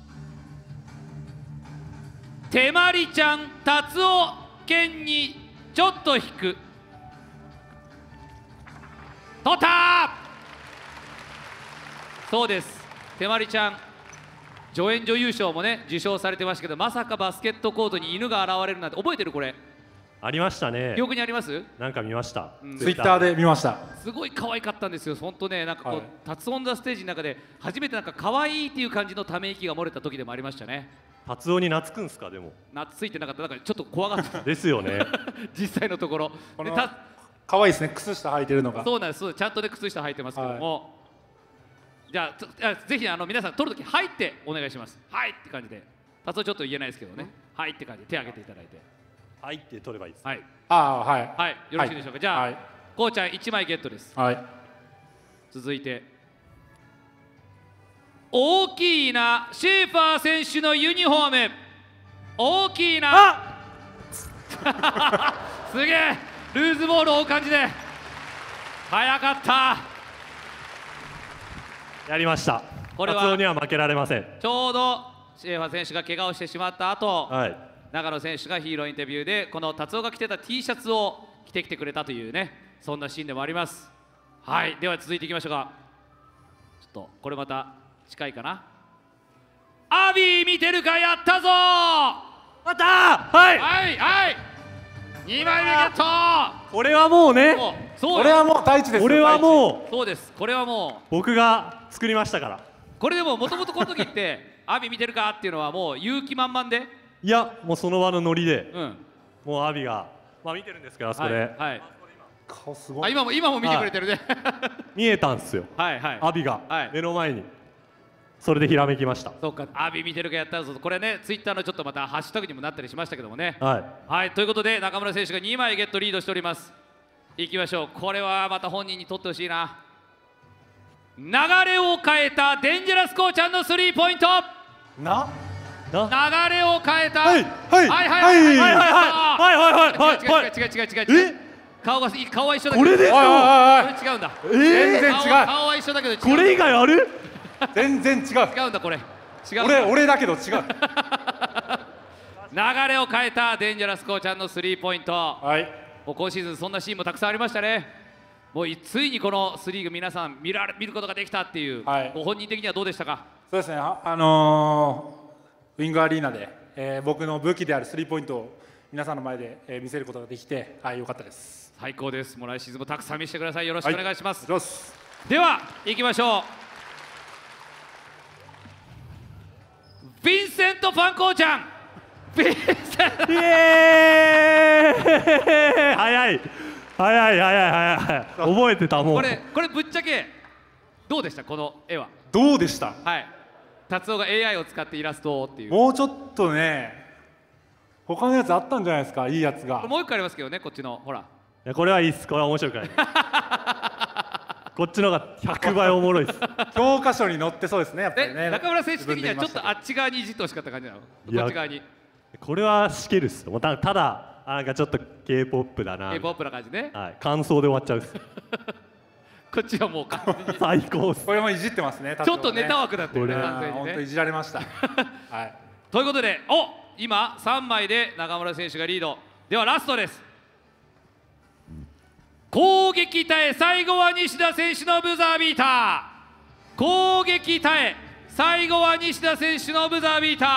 手まりちゃん達夫剣にちょっと引く。取った。そうです、手まりちゃん助演女優賞もね受賞されてましたけど、まさかバスケットコートに犬が現れるなんて。覚えてる？これありましたね。 記憶にあります？ なんか見ました、 うん、ツイッターで見ました。 すごい可愛かったんですよ、本当ね。なんかこう、 はい、 達オンザステージの中で初めてなんか可愛いっていう感じのため息が漏れた時でもありましたね。 達夫に懐くんすか。でも懐いてなかった、だからちょっと怖がったですよね。 実際のところこの可愛いですね、靴下履いてるのが。 そうなんです、ちゃんとね靴下履いてますけども、はい、じゃあぜひあの皆さん撮るとき「はい」ってお願いします。はいって感じで。達夫ちょっと言えないですけどね、はいって感じで手挙げていただいて、 はいって取ればいいです。 はい、 ああ、はい、 はい、よろしいでしょうか。じゃあ、はい、こうちゃんいちまいゲットです。 はい、 続いて大きいなシェーファー選手のユニフォーム。大きいなすげえ、ルーズボールを追う感じで早かった。 やりました。 これは達夫には負けられません。 ちょうどシェーファー選手が怪我をしてしまった後、 はい、 長野選手がヒーローインタビューでこの達夫が着てた T シャツを着てきてくれたというね、そんなシーンでもあります。はい、では続いていきましょうか。ちょっとこれまた近いかな。アビー見てるか、やったぞまた。はいはいはい、にまいめゲット。 これはもうね、 これはもう太一ですよ。 これはもうそうです、これはもう僕が作りましたから。 これでももともとこの時ってアビ見てるかっていうのはもう勇気満々で、 いやもうその場のノリで、 うん、 もうアビがまあ見てるんですけど、あそこで、 はいはい、 顔すごい。 あ、今も今も見てくれてるね、 はい、見えたんですよ、 はいはい、 アビが、 はい、 目の前に。 それでひらめきました。 そうか、アビ見てるかやったらぞ、これね、ツイッターのちょっとまたハッシュタグにもなったりしましたけどもね。 はい、 はい、ということで中村選手がにまいゲットリードしております。いきましょう。これはまた本人に取ってほしいな。流れを変えたデンジャラスコーちゃんのスリーポイント。 な流れを変えた。 はいはいはいはいはいはいはいはいはいはい違う違う違う違う違う違う。顔が顔は一緒だけど。 これでしょ。 これ違うんだ。 全然違う。 顔は一緒だけど違う。 これ以外ある？全然違う。 違うんだこれ。違う。 俺俺だけど違う。 流れを変えたデンジャラスコーちゃんのスリーポイント。はい。もう今シーズンそんなシーンもたくさんありましたね。もうついにこのスリーグ皆さん見られ見ることができたっていう。はい。ご本人的にはどうでしたか？ そうですね。あ、あのー、ウィングアリーナで、えー、僕の武器であるスリーポイントを皆さんの前で、えー、見せることができて、はい、良かったです。 最高です。もう来シーズンもたくさん見せてください。よろしくお願いします。 はい、 では行きましょう。ヴィンセント・ファンコーちゃん。ヴィンセント。イエーイ。早い早い早い早い早い。覚えてたもん。 これこれぶっちゃけどうでしたこの絵は？ どうでした？ はい。達夫が エーアイ を使ってイラストをっていう。 もうちょっとね、他のやつあったんじゃないですか、いいやつが。 もう一個ありますけどね、こっちのほら。 いやこれはいいっす。これは面白くない。こっちの方がひゃくばいおもろいです。 教科書に載ってそうですね、やっぱりね。 中村選手的にはちょっとあっち側にいじってほしかった感じなの？こっち側に。 これはしけるっすよ。もうたただなんかちょっと ケーポップ だな。 ケーポップ な感じね。 はい。感想で終わっちゃうっす。 こっちはもう完全に最高っす。 これもいじってますね。 ちょっとネタ枠だったよね、完全にね。 本当いじられました。はい。 ということで、お今さんまいで中村選手がリード。ではラストです。攻撃耐え、最後は西田選手のブザービーター。攻撃耐え、最後は西田選手のブザービーター。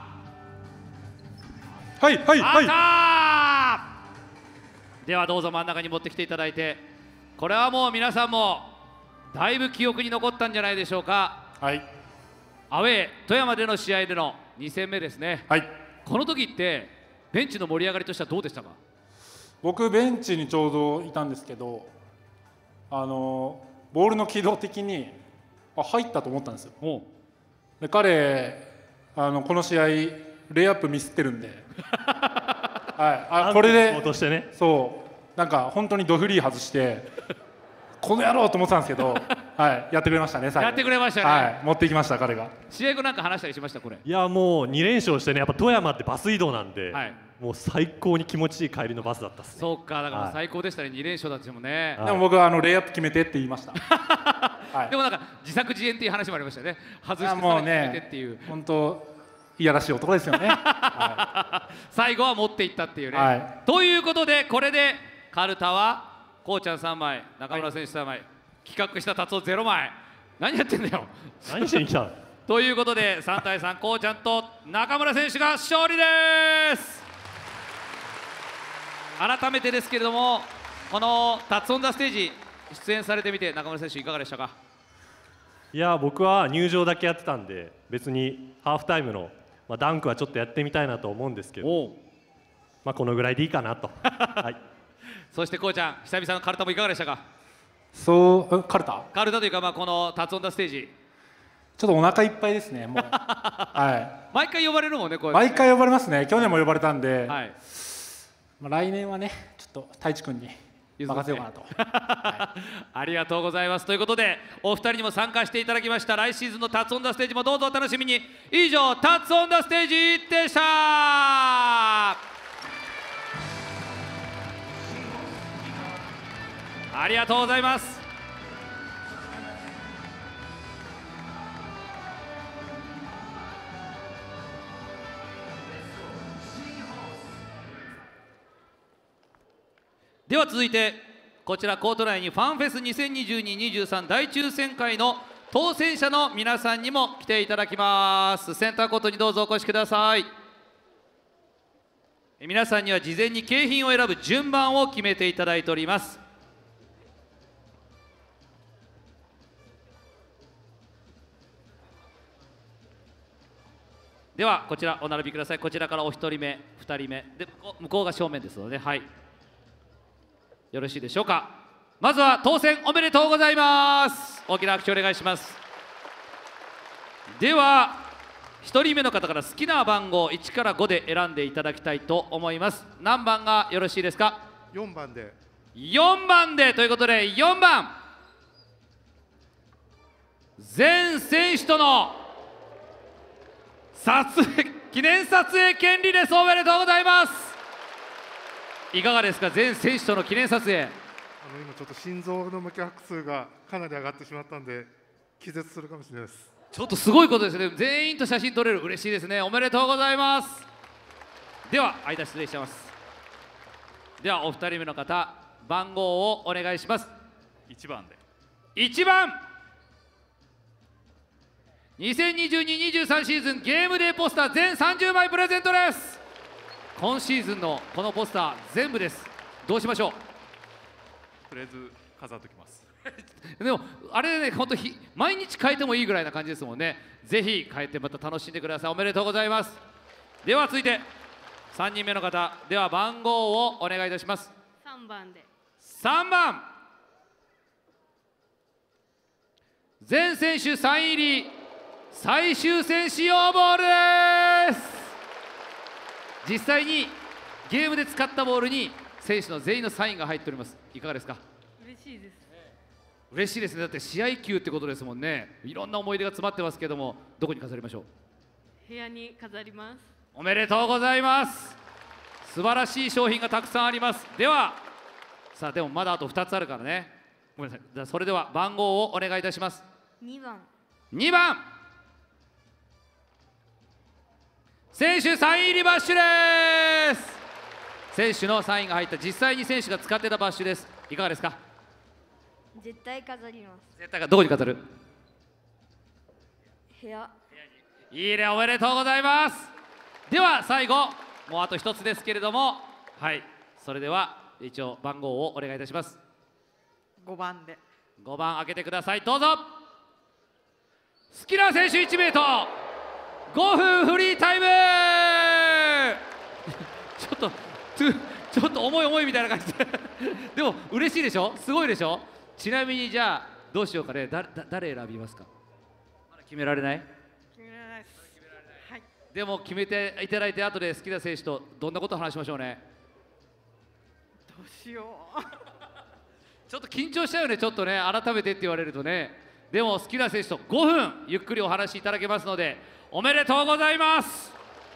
はいはいはい。 あったー。ではどうぞ真ん中に持ってきていただいて、これはもう皆さんもだいぶ記憶に残ったんじゃないでしょうか。 はい。 アウェー富山での試合でのに戦目ですね。 はい。 この時ってベンチの盛り上がりとしてはどうでしたか？ 僕ベンチにちょうどいたんですけど、あのボールの軌道的にあ入ったと思ったんですよ。で彼あのこの試合レイアップミスってるんで、はい、あこれでとしてね、 そうなんか本当にドフリー外してこの野郎と思ってたんですけど、はい、やってくれましたね。最後やってくれましたね。 はい、持っていきました彼が。 試合後なんか話したりしましたこれ？ いやもうに連勝してね、やっぱ富山ってバス移動なんで、 はい、 もう最高に気持ちいい帰りのバスだったっすね。 そうか、だから最高でしたね、はい、に連勝だってもね。 でも僕はあのレイアップ決めてって言いました。 はい、でもなんか自作自演っていう話もありましたね。外してさらに決めてっていう。 本当いやらしい男ですよね。はい、 最後は持っていったっていうね。 はい、 ということでこれでカルタはこうちゃんさんまい、中村選手さんまい、はい、企画した達夫ゼロまい。何やってんだよ。 何しに来たの？ ということでさんたいさん、こうちゃんと中村選手が勝利です。改めてですけれども、この「タッツオンザステージ」出演されてみて中村選手いかがでしたか？ いや僕は入場だけやってたんで別にハーフタイムの、まあ、ダンクはちょっとやってみたいなと思うんですけど、まあこのぐらいでいいかなと。はい、 そしてこうちゃん久々のカルタもいかがでしたか？ そうカルタカルタというか、まあこの「タッツオンザステージ」 ちょっとお腹いっぱいですねもう。はい、 毎回呼ばれるもんねこう、 毎回呼ばれますね。去年も呼ばれたんで、 はい、 まあ来年はねちょっと太一君に任せようかなと。 はい、ありがとうございます。ということでお二人にも参加していただきました。来シーズンの「タッツオンザステージ」もどうぞお楽しみに。以上「タッツオンザステージ」でした。ありがとうございます。では続いてこちらコート内にファンフェスにせんにじゅうに にじゅうさん大抽選会の当選者の皆さんにも来ていただきます。センターコートにどうぞお越しください。皆さんには事前に景品を選ぶ順番を決めていただいております。ではこちらお並びください。こちらからお一人目ふたりめで向こうが正面ですので、はい、よろしいでしょうか。まずは当選おめでとうございます。大きな拍手お願いします。 ではひとりめの方から好きな番号いちからごで選んでいただきたいと思います。何番がよろしいですか？ よんばんで。 よんばんでということで、よんばん全選手との撮影記念撮影権利です。おめでとうございます。いかがですか、全選手との記念撮影。 あの今ちょっと心臓の脈拍数がかなり上がってしまったんで気絶するかもしれないです。 ちょっとすごいことですね。全員と写真撮れる、嬉しいですね。おめでとうございます。では間失礼します。ではお二人目の方、番号をお願いします。 いちばんで。 いちばんにせんにじゅうに、にじゅうさんシーズンゲームデーポスター全さんじゅうまいプレゼントです。今シーズンのこのポスター全部です。どうしましょう？ とりあえず飾っておきます。 でもあれね、本当に毎日変えてもいいぐらいな感じですもんね。ぜひ変えてまた楽しんでください。おめでとうございます。では続いてさんにんめの方、では番号をお願いいたします。 さんばんで。 さんばん全選手サイン入り最終戦使用ボールです。実際にゲームで使ったボールに選手の全員のサインが入っております。いかがですか？ 嬉しいです。 嬉しいですね。だって試合球ってことですもんね。いろんな思い出が詰まってますけども、どこに飾りましょう？ 部屋に飾ります。 おめでとうございます。素晴らしい商品がたくさんあります。ではさあ、でもまだあとふたつあるからね。ごめんなさい。じゃあそれでは番号をお願いいたします。 にばん。 にばん選手サイン入りバッシュです。選手のサインが入った実際に選手が使ってたバッシュです。いかがですか？ 絶対飾ります。 絶対かどこに飾る？ 部屋。 いいね、おめでとうございます。では最後、もうあと一つですけれども、はい、それでは一応番号をお願いいたします。 ごばんで。 ごばん開けてください。どうぞ。好きな選手いち名とごふんフリータイムちょっとちょっと重い重いみたいな感じででも嬉しいでしょ、すごいでしょ。ちなみにじゃあどうしようかね。だだ誰選びますか？まだ決められない？ 決められないです。はい。 でも決めていただいて、後で好きな選手とどんなことを話しましょうね。 どうしようちょっと緊張しちゃうよね。ちょっとね、改めてって言われるとね。でも好きな選手とごふんゆっくりお話しいただけますので、おめでとうございます。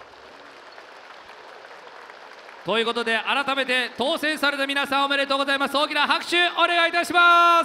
ということで改めて当選された皆さんおめでとうございます。大きな拍手お願いいたします。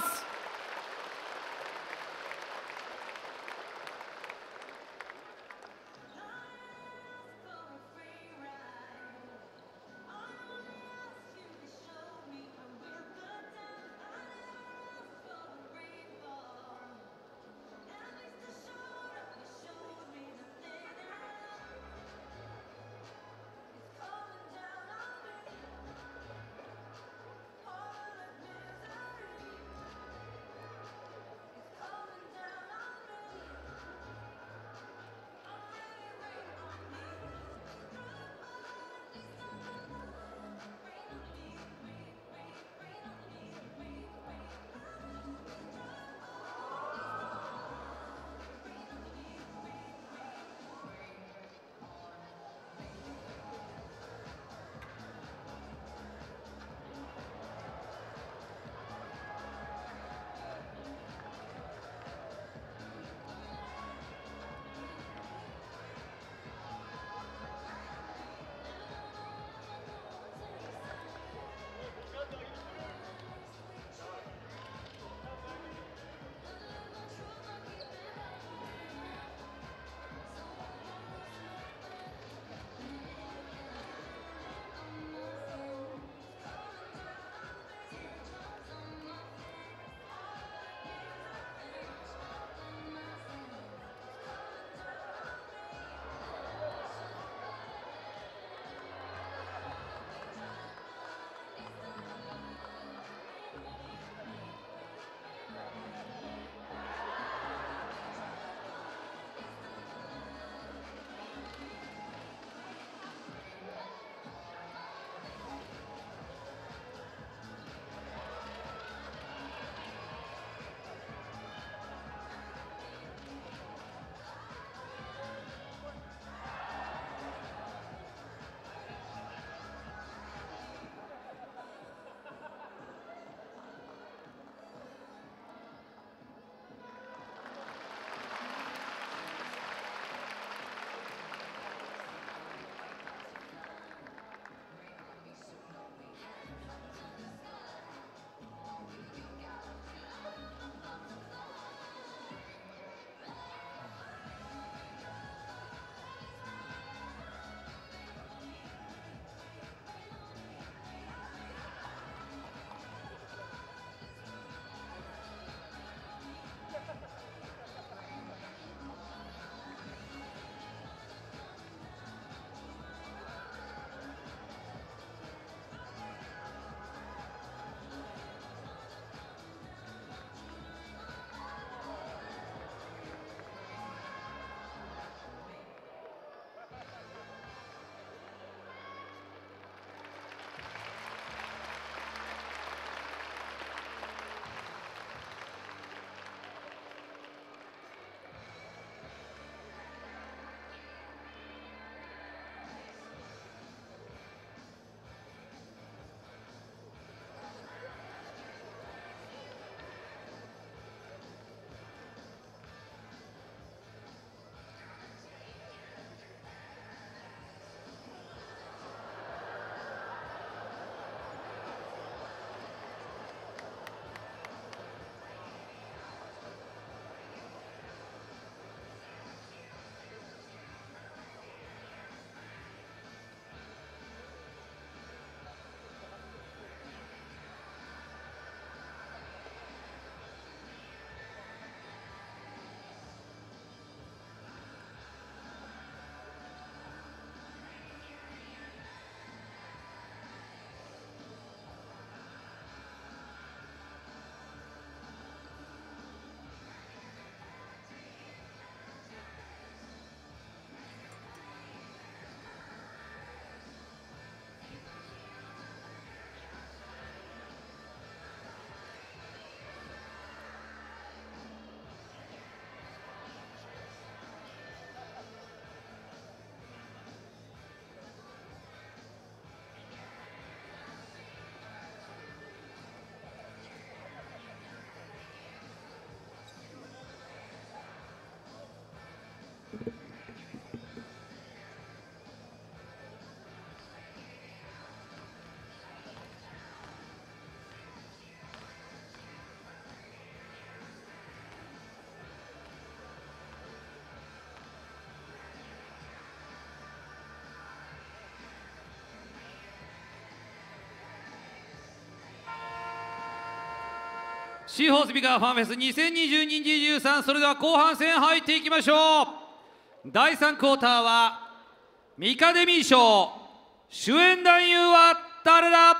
シーホースビガーファンフェスにせんにじゅうに、にじゅうさん、それでは後半戦入っていきましょう。だいさんクォーターはミカデミー賞主演男優は誰だ。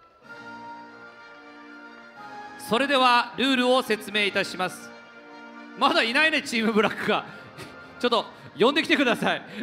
それではルールを説明いたします。まだいないね、チームブラックがちょっと呼んできてください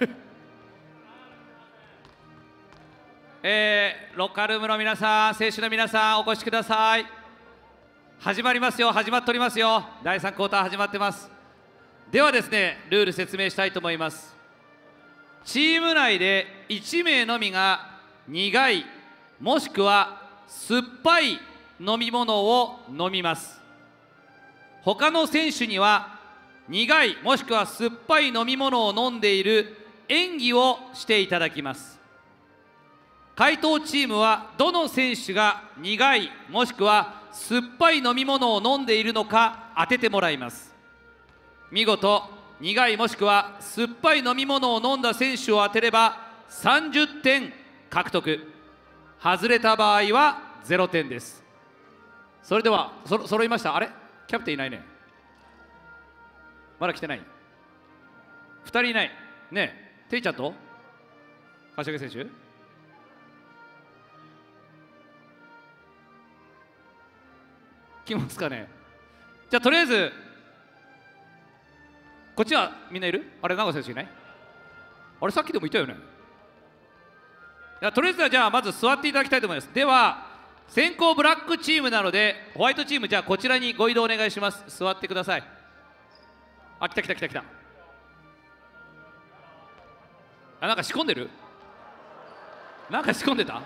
えー、ロッカールームの皆さん、選手の皆さん、お越しください。始まりますよ、始まっておりますよ。だいさんクォーター始まってます。ではですね、ルール説明したいと思います。チーム内でいち名のみが苦いもしくは酸っぱい飲み物を飲みます。他の選手には苦いもしくは酸っぱい飲み物を飲んでいる演技をしていただきます。回答チームはどの選手が苦いもしくは酸っぱい飲み物を飲んでいるのか当ててもらいます。見事苦いもしくは酸っぱい飲み物を飲んだ選手を当てればさんじゅってん獲得、外れた場合はゼロてんです。それではそろ揃いました。あれキャプテンいないね。まだ来てない。ふたりいないね。えていちゃんと柏木選手来ますかね。じゃあとりあえずこっちはみんないる。あれ長瀬選手いない。あれさっきでもいたよね。いやとりあえずはじゃあまず座っていただきたいと思います。では先攻ブラックチームなのでホワイトチーム、じゃあこちらにご移動お願いします。座ってください。あ、来た来た来た来た。あ、なんか仕込んでる。なんか仕込んでた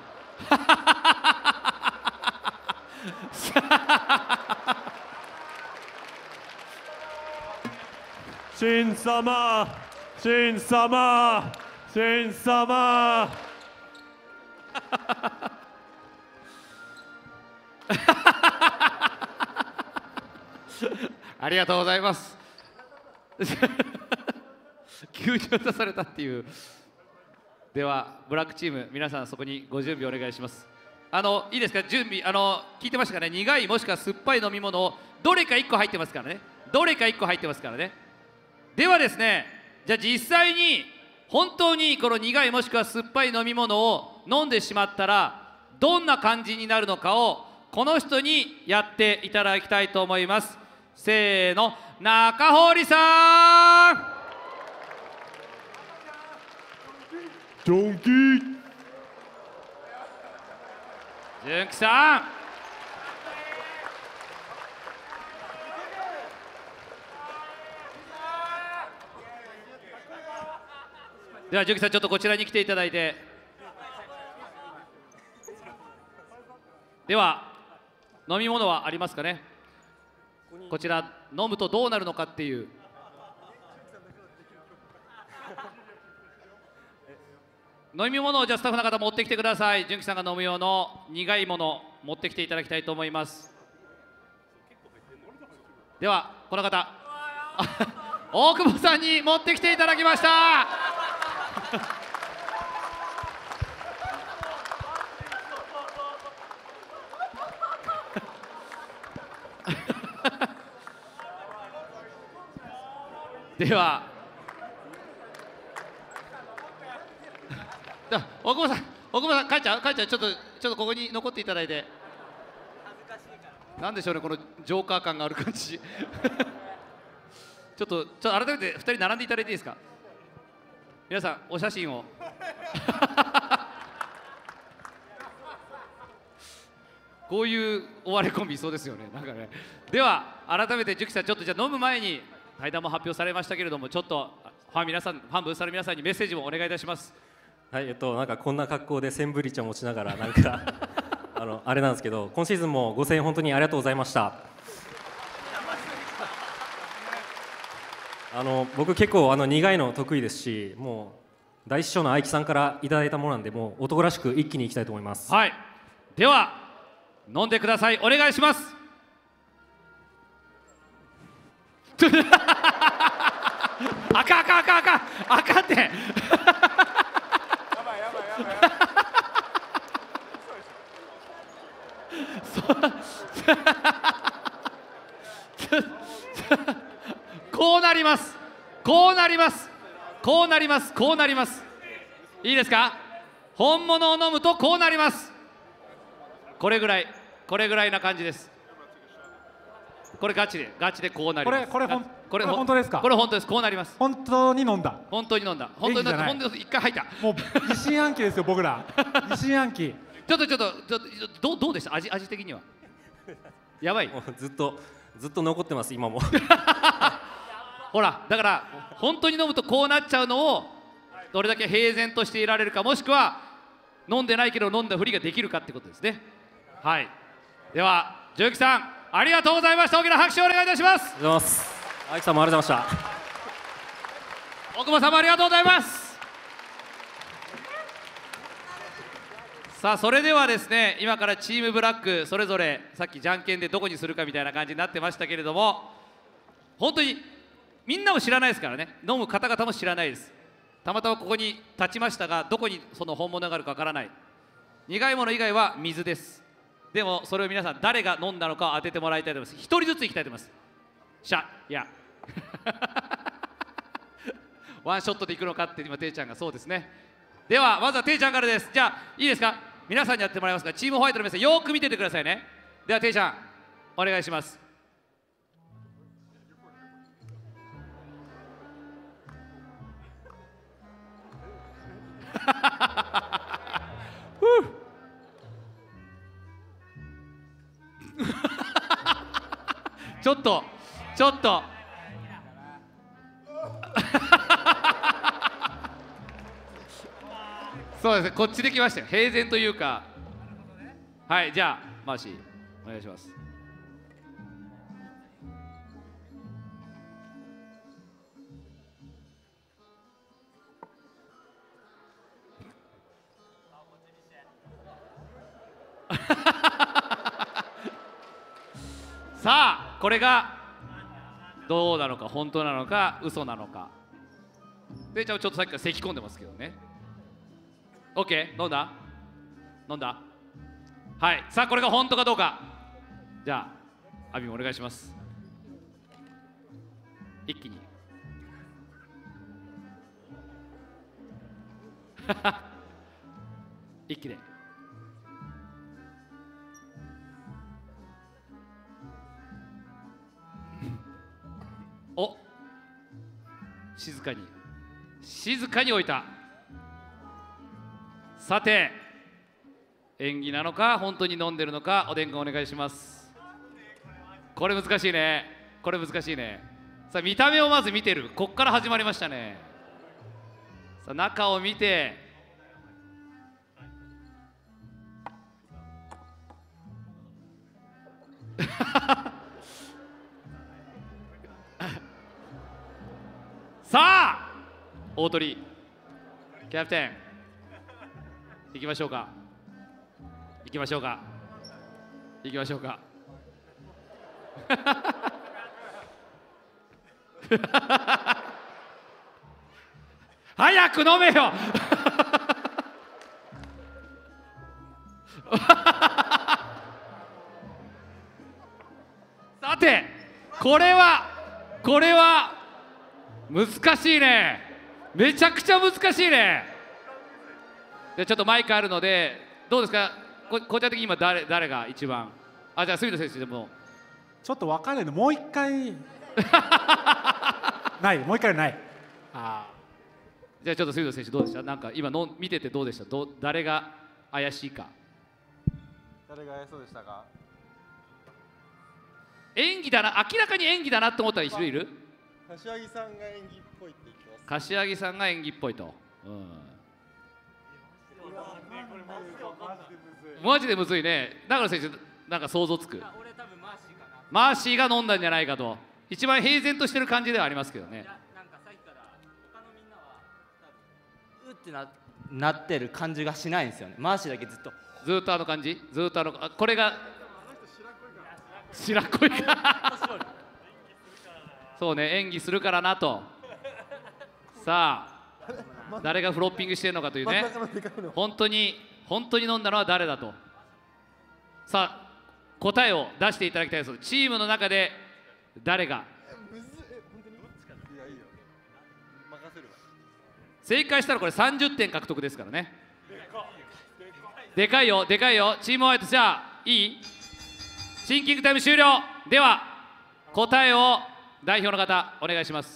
神様、神様、神様ありがとうございます急に渡されたっていう。ではブラックチーム皆さんそこにご準備お願いします。あのいいですか、準備。あの聞いてましたかね。苦いもしくは酸っぱい飲み物をどれかいっこ入ってますからね。どれかいっこ入ってますからね。ではですね、じゃあ実際に本当にこの苦いもしくは酸っぱい飲み物を飲んでしまったらどんな感じになるのかをこの人にやっていただきたいと思います。せーの、中堀さん。 ジョンキー純喜さん。では純喜さん、ちょっとこちらに来ていただいて。では飲み物はありますかね。こちら飲むとどうなるのかっていう。飲み物をじゃあスタッフの方持ってきてください。純喜さんが飲む用の苦いもの持ってきていただきたいと思います。ではこの方大久保さんに持ってきていただきましたでは大久保さん、大久保さん帰っちゃう帰っちゃう。ちょっとちょっとここに残っていただいて。なんでしょうね、このジョーカー感がある感じちょっとちょっと改めてふたり並んでいただいていいですか。皆さんお写真をこういうお笑いコンビいそうですよね、なんかね。では改めて純喜さん、ちょっとじゃあ飲む前に対談も発表されましたけれども、ちょっとファン皆さん、ファンブースターの皆さんにメッセージもお願いいたします。 はい、えっとなんかこんな格好でセンブリ茶持ちながらなんかあのあれなんですけど、今シーズンもご声援本当にありがとうございました。あの僕結構あの苦いの得意ですし、もう大師匠の愛樹さんからいただいたものなんで、もう男らしく一気にいきたいと思います。 はい、では飲んでください。お願いしますあかんあかんあかんあかんあかんってこうなります、こうなります、こうなります、こうなります。いいですか、本物を飲むとこうなります。これぐらい、これぐらいな感じです。これガチで、ガチでこうなります。 これこれほんこれこれ本当ですか。 これ本当です。こうなります。 本当に飲んだ。 本当に飲んだ。本当に飲んだ。本当に一回吐いた。 もう疑心暗鬼ですよ僕ら。疑心暗鬼。 ちょっとちょっとちょっとどうどうでした、味味的には。やばい。 ずっとずっと残ってます今も。 ほらだから本当に飲むとこうなっちゃうのをどれだけ平然としていられるか、もしくは飲んでないけど飲んだふりができるかってことですね。はい。ではジョユキさんありがとうございました。大きな拍手をお願いいたします。 ありがとうございます。アイキさんもありがとうございました。 大久保さんもありがとうございます。さあそれではですね、今からチームブラックそれぞれさっきじゃんけんでどこにするかみたいな感じになってましたけれども、本当にみんなも知らないですからね、飲む方々も知らないです。たまたまここに立ちましたが、どこにその本物があるかわからない。苦いもの以外は水です。でもそれを皆さん誰が飲んだのかを当ててもらいたいと思います。一人ずついきたいと思います。シャいやワンショットでいくのかって今ていちゃんがそうですね。ではまずはていちゃんからです。じゃあいいですか、皆さんにやってもらいますが、チームホワイトの皆さんよーく見ててくださいね。ではていちゃんお願いします。ちょっとちょっとそうですね、こっちで来ましたよ、平然というか。はい、じゃあマーシーお願いします。さあこれがどうなのか、本当なのか嘘なのか。でちゃんちょっとさっきから咳き込んでますけどね。 OK 飲んだ飲んだ。はい、さあこれが本当かどうか。じゃあアビもお願いします。一気に一気でお、静かに静かに置いた。さて演技なのか本当に飲んでるのか、おでんくんお願いします。これ難しいね、これ難しいね。さあ見た目をまず見てる、こっから始まりましたね。さあ中を見てさあ大鳥キャプテン行きましょうか、行きましょうか、行きましょうか。早く飲めよ。さてこれはこれは難しいね、めちゃくちゃ難しいね。でちょっとマイクあるのでどうですか、ここちら的に今誰誰が一番。あ、じゃあ杉野選手でもちょっと分かんないの、もう一回ない、もう一回ない。あじゃあちょっと杉野選手どうでした、なんか今の見ててどうでした、ど誰が怪しいか。 誰が怪しそうでしたか。 演技だな、明らかに演技だなと思った人いる。 柏木さんが演技っぽいって言ってます。 柏木さんが演技っぽいと、うん、マジでむずいね。長野選手なんか想像つく。マーシーが飲んだんじゃないかと、一番平然としてる感じではありますけどね。 なんかさっきから他のみんなはうってななってる感じがしないんですよね。マーシーだけずっとずっとあの感じ、ずっとあのあこれが白濃いかそうね、演技するからなと。さあ誰がフロッピングしてるのかというね、本当に本当に飲んだのは誰だと。さあ答えを出していただきたいです。チームの中で誰が正解したらこれさんじゅってん獲得ですからね。でかいよでかいよ。チームホワイト、じゃあいい？シンキングタイム終了。では答えを代表の方お願いします。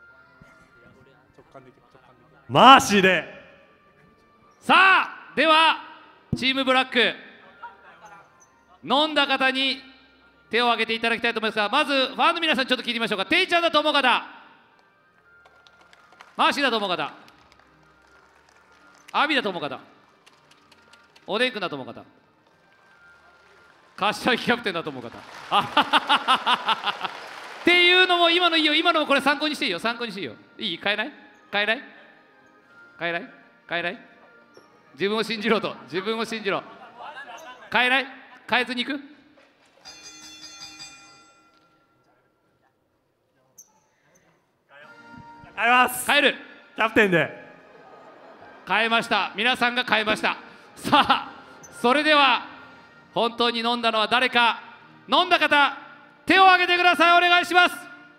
マーシーで。 さあではチームブラック、飲んだ方に手を挙げていただきたいと思いますが、まずファンの皆さんちょっと聞いてみましょうか。テイちゃんだと思う方、マーシーだと思う方、アビだと思う方、おでんくんだと思う方、柏木キャプテンだと思う方。っていうのも今のいいよ、今のもこれ参考にしていいよ、参考にしていいよ。いい？変えない？変えない？変えない？変えない？自分を信じろと、自分を信じろ。変えない？変えずにいく？ 変えます。 変える。 キャプテンで。 変えました。皆さんが変えました。さあそれでは本当に飲んだのは誰か、飲んだ方手を挙げてください。お願いします。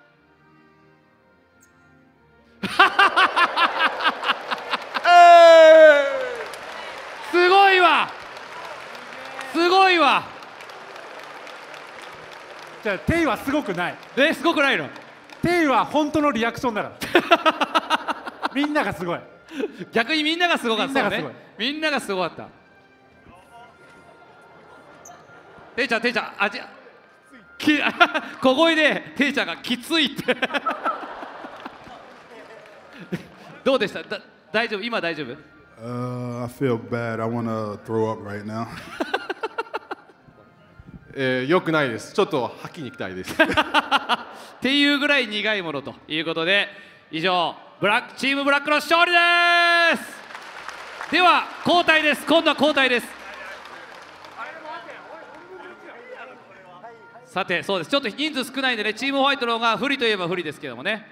すごいわ、すごいわ。 じゃあテイはすごくない。 え、すごくないの？ テイは本当のリアクションだからみんながすごい。 逆にみんながすごかった。 みんながすごい。 みんながすごかった。ていちゃん、ていちゃん、あじき小声でていちゃんがきついってどうでした？だ大丈夫？今大丈夫 ？Uh, I feel bad. I want to throw up right now. えー、よくないです。ちょっと吐きに行きたいですっていうぐらい苦いものということで、以上ブラックチームブラックの勝利です。では交代です。今度は交代です。さてそうです、ちょっと人数少ないんでね、チームホワイトの方が不利といえば不利ですけどもね。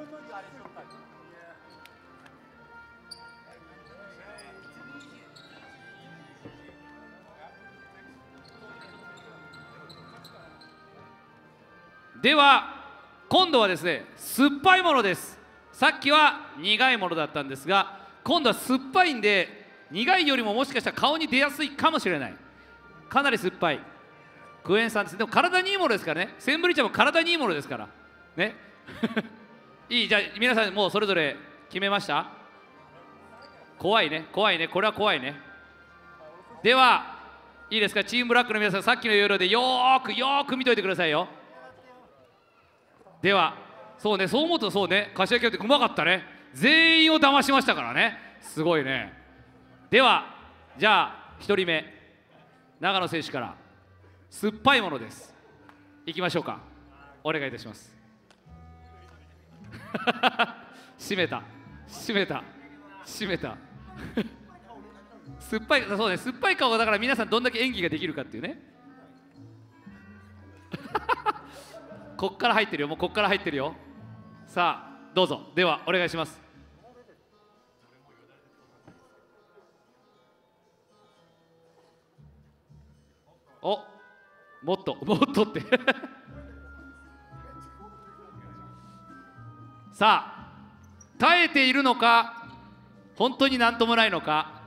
では今度はですね、酸っぱいものです。さっきは苦いものだったんですが、今度は酸っぱいんで、苦いよりももしかしたら顔に出やすいかもしれない。かなり酸っぱいクエン酸です。でも体にいいものですからね。センブリ茶も体にいいものですからねいい、じゃあ皆さんもうそれぞれ決めました？怖いね、怖いね、これは怖いね。ではいいですか、チームブラックの皆さん、さっきの要領でよーくよーく見といてくださいよ。ではそうね、そう思うとそうね、柏木キャプテンうまかったね。全員を騙しましたからね、すごいね。ではじゃあひとりめ、長野選手から酸っぱいものです。いきましょうか、お願いいたします閉めた閉めた閉めた酸っぱい、そうね、酸っぱい顔だから皆さんどんだけ演技ができるかっていうねこっから入ってるよ、もうこっから入ってるよ。さあどうぞ、ではお願いします。お、もっともっとってさあ耐えているのか本当になんともないのか、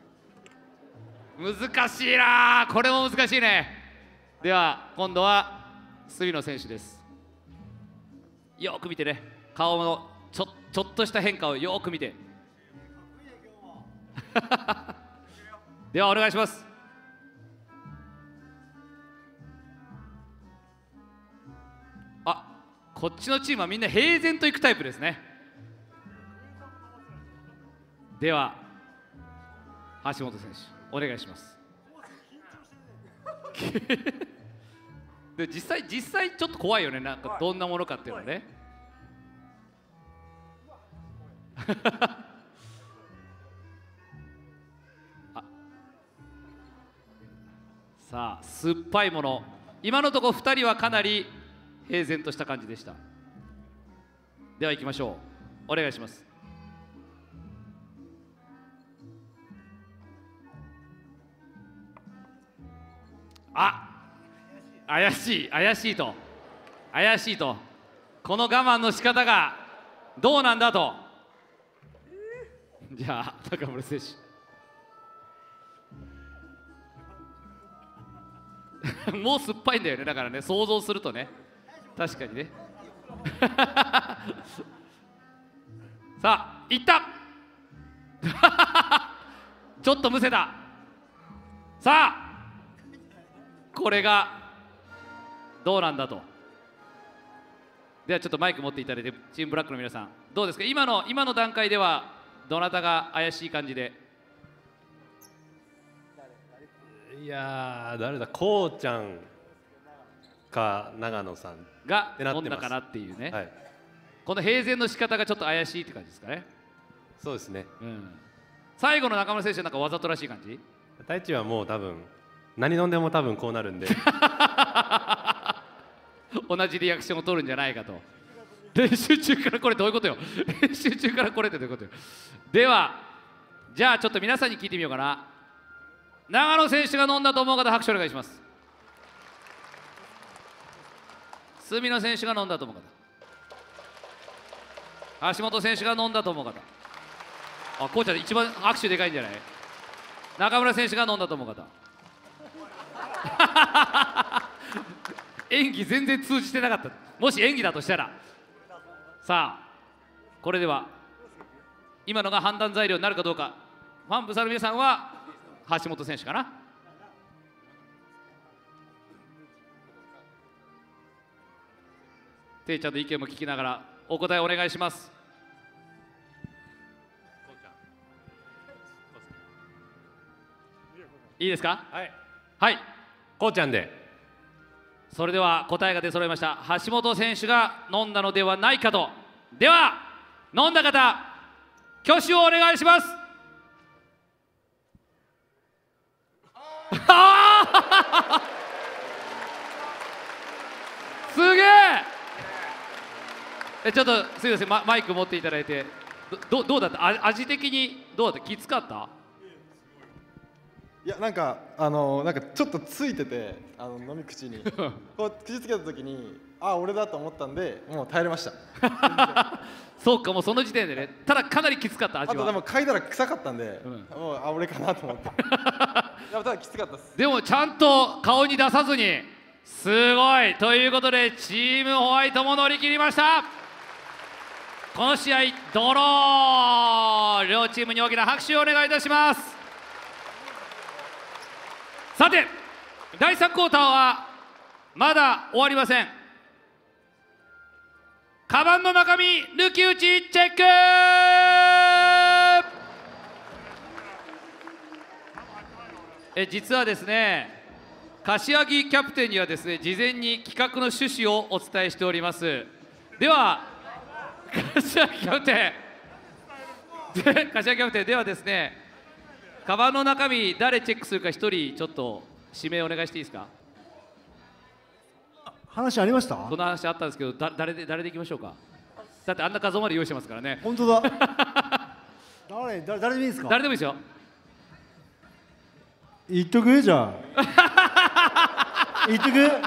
難しいな、これも難しいね。では今度は杉野選手です。よく見てね、顔のちょちょっとした変化をよく見てではお願いします。あ、こっちのチームはみんな平然といくタイプですね。では橋本選手お願いしますで実際実際ちょっと怖いよね、なんかどんなものかっていうのねあ、さあ酸っぱいもの、今のところふたりはかなり平然とした感じでした。では行きましょう、お願いします。あ、怪しい怪しいと怪しいと、この我慢の仕方がどうなんだとじゃあ中村選手もう酸っぱいんだよね。だからね、想像するとね、確かにねさあいったちょっとむせた。さあこれがどうなんだと。ではちょっとマイク持っていただいて、チームブラックの皆さんどうですか。今の今の段階ではどなたが怪しい感じで。 いやー、誰だ、こうちゃんか長野さんがってなってます飲んだかなっていうね、 はい、 この平然の仕方がちょっと怪しいって感じですかね。 そうですね、 うん、最後の中村選手なんかわざとらしい感じ。 太一はもう多分何飲んでも多分こうなるんで同じリアクションを取るんじゃないかと。練習中からこれどういうことよ練習中からこれってどういうことよ。ではじゃあちょっと皆さんに聞いてみようかな。長野選手が飲んだと思う方拍手お願いします。隅野選手が飲んだと思う方、橋本選手が飲んだと思う方、あ、こうちゃん一番拍手でかいんじゃない。中村選手が飲んだと思う方演技全然通じてなかった。もし演技だとしたら。さあこれでは今のが判断材料になるかどうか。ファンブサの皆さんは橋本選手かな。ていちゃんの意見も聞きながらお答えお願いします。いいですか。 はいはい、 こうちゃんで。 それでは答えが出揃いました。橋本選手が飲んだのではないかと。では飲んだ方挙手をお願いします。すげえ。えちょっとすみません、ママイク持っていただいて、どどうだった。あ味的にどうだった。きつかった。 いやなんかあのなんかちょっとついてて、あの飲み口にこう口つけた時にあ俺だと思ったんでもう耐えれましたそうか、もうその時点でね。ただかなりきつかった味は。 あとでも嗅いだら臭かったんで、うん、もうあ俺かなと思ってやただきつかったです。 でもちゃんと顔に出さずにすごいということでチームホワイトも乗り切りました。この試合ドロー。両チームに大きな拍手をお願いいたします。さてだいさんクォーターはまだ終わりません。カバンの中身抜き打ちチェック。え実はですね、柏木キャプテンにはですね事前に企画の趣旨をお伝えしております。では柏木キャプテンで柏木キャプテンではですね、カバンの中身誰チェックするか一人ちょっと指名お願いしていいですか。 話ありました。 その話あったんですけど、だ誰で誰でいきましょうか。だってあんな数まで用意してますからね。 本当だ誰誰誰でもいいですか。 誰でもいいですよ。 言っとくじゃあ言っとくえ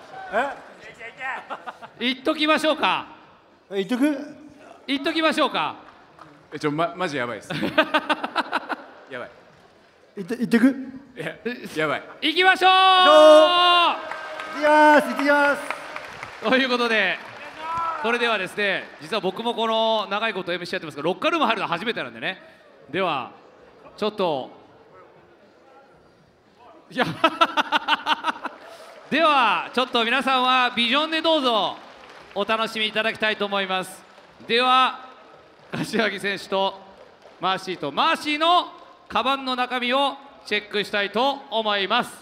言っときましょうか。 言っとく言っときましょうか。 えちょまマジやばいですやばい。 言って言ってくいややばい。 行きましょう。 行きます行ってきます。 ということでそれではですね、実は僕もこの長いこと エムシー やってますがロッカールーム入るの初めてなんでね。ではちょっといやではちょっと皆さんはビジョンでどうぞお楽しみいただきたいと思います。では柏木選手とマーシーとマーシーのカバンの中身をチェックしたいと思います。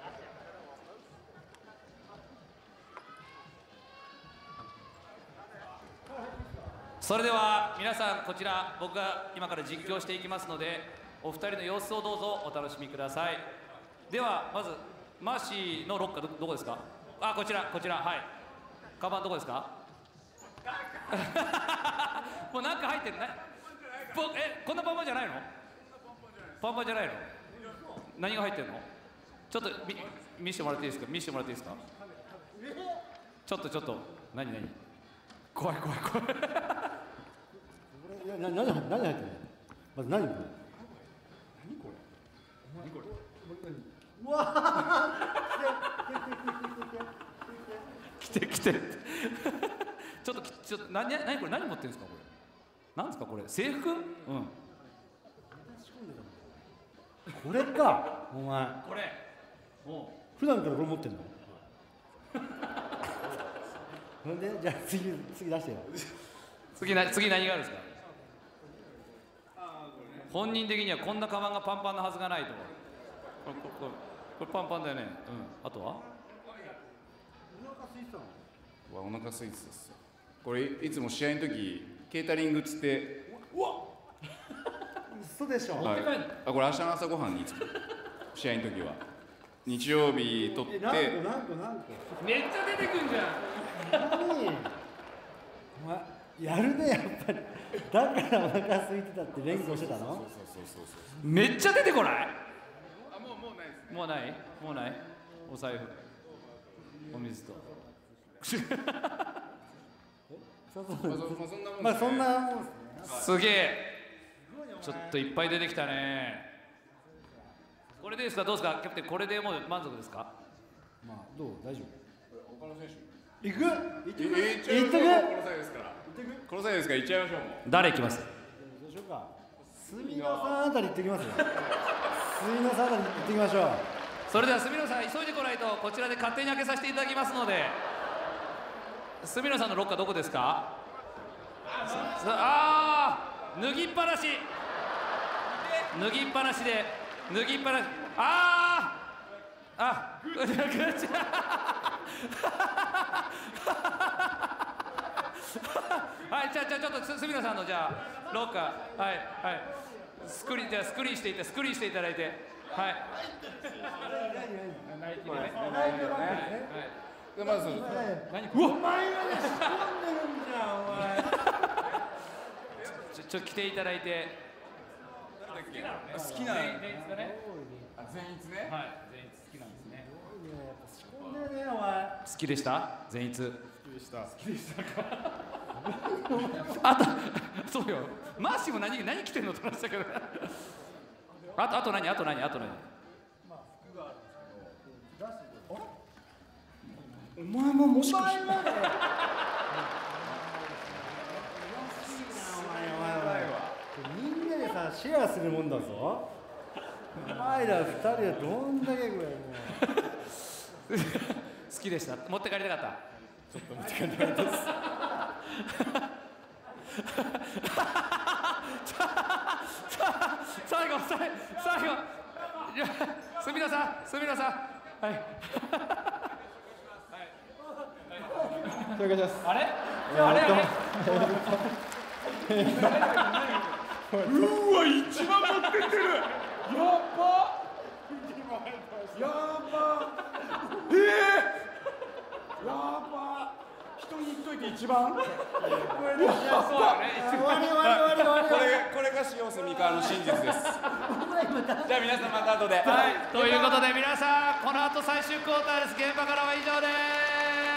それでは皆さんこちら僕が今から実況していきますのでお二人の様子をどうぞお楽しみください。ではまずマーシーのロッカー ど, どこですか。あこちらこちらはい。カバンどこですかもうなんか入ってるね。えこんなパンパンじゃないの。パンパンじゃないの。何が入ってるの。ちょっと見見せてもらっていいですか。見せてもらっていいですか。ちょっとちょっと何何怖い怖い怖いいや何何何入ってるの。 まず何これ。 何これ何これうわ来て来て来てちょっときちょっと何何これ何持ってるんですかこれ。なんですかこれ制服？うん。 これかお前。 これ。お普段からこれ持ってんの？ほんでじゃあ次次出してよ。 次な次何があるんですか。本人的にはこんなカバンがパンパンなはずがないと。これこれこれこれパンパンだよね。うん。あとは？ うわお腹空いてたっすよ。これいつも試合の時ケータリングっつって。 うわ嘘でしょ。 はい、あこれ明日の朝ごはんにつく試合の時は日曜日取って何個何個何個めっちゃ出てくんじゃん。 何お前やるねやっぱり。だからお腹空いてたって連呼してたの？ そうそうそうそうそうめっちゃ出てこない？ あもうもうないですね。 もうないもうないお財布お水とそうそうまあそまあそんなもんですね。 まあそんなもんすげえちょっといっぱい出てきたね。これでですかどうですかキャプテンこれでもう満足ですか？ まあどう大丈夫？ 他の選手行く？行ってく？ 行っちゃいましょう。この際ですからこの際ですから行っちゃいましょう。もう誰行きます？ どうしようか。住野さんあたり行ってきますよ。住野さんあたり行ってきましょう。 それでは住野さん急いでこないとこちらで勝手に開けさせていただきますので。住野さんのロッカーどこですか？ああ脱ぎっぱなし脱ぎっぱなしで脱ぎっぱなしあああぐちゃぐちゃはいじゃあじゃあちょっとす住野さんのじゃあロッカーはいはいスクリーンじゃあスクリーンしていたスクリーンしていただいてはいナイキでねナイキでねはいでまず何お前がね仕込んでるんじゃんお前。 ちょちょ来ていただいて好きな全員がね全員ねはい全員好きなんですね。 仕込んでるねお前。 好きでした全員好好きでした好きでしたかあとそうよマーシーも何何着てんのって話したけどあとあと何あと何あと何お前ももしかしてお前まで。みんなでさシェアするもんだぞ。お前ら二人はどんだけぐらいもう。 好きでした持って帰りたかった。 ちょっと持って帰りたかったです。 最後最後最後いや住野さん住野さんはいお願いします。 あれいやあれあれうわ一番持ってってるやばやばえー、やば人に言っといて一番これそうだね一番これこれが塩住川の真実ですじゃあ皆さんまた後ではいということで皆さんこの後最終クォーターです現場からは以上です。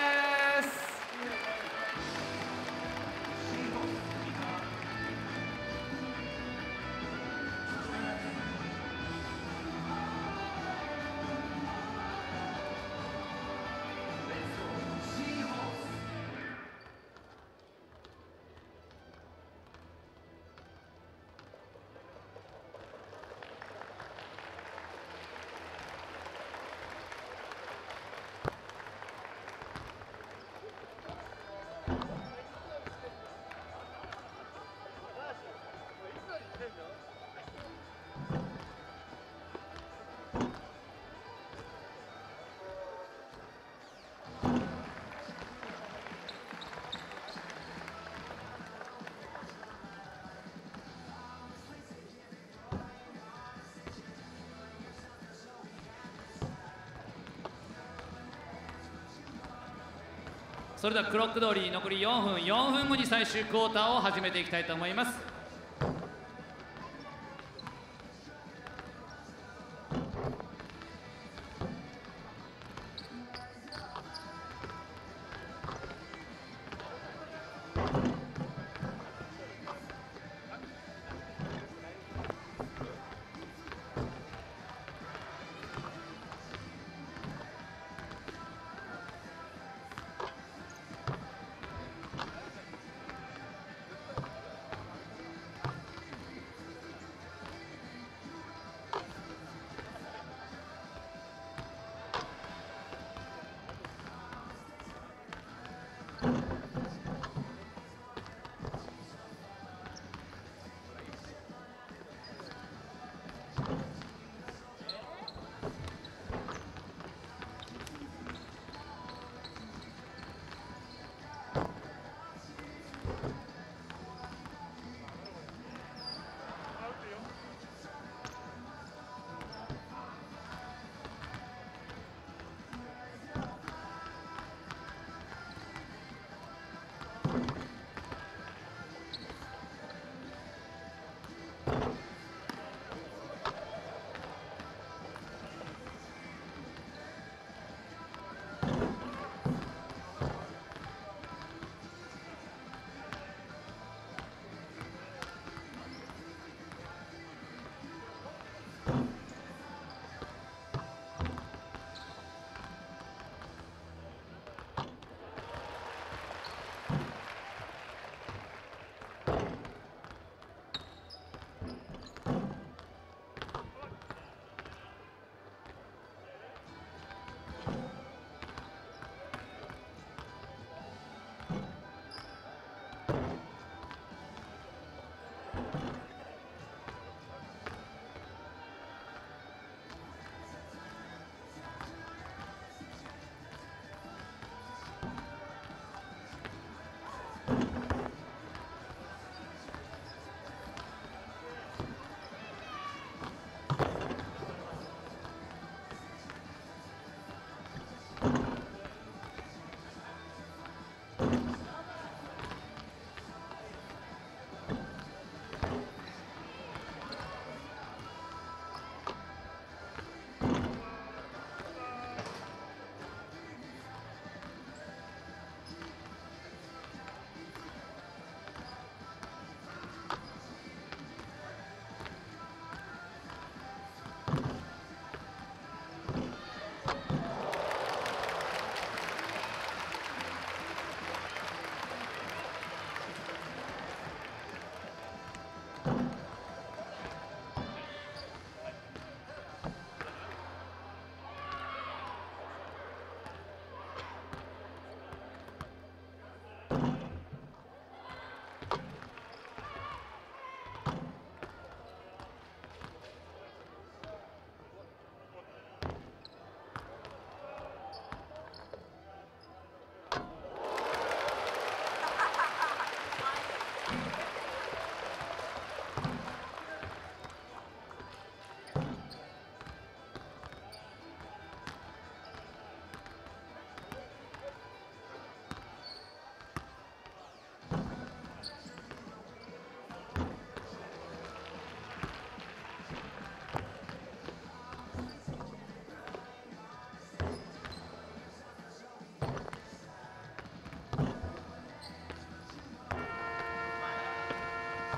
それではクロック通り残りよんぷんよんぷんごに最終クォーターを始めていきたいと思います。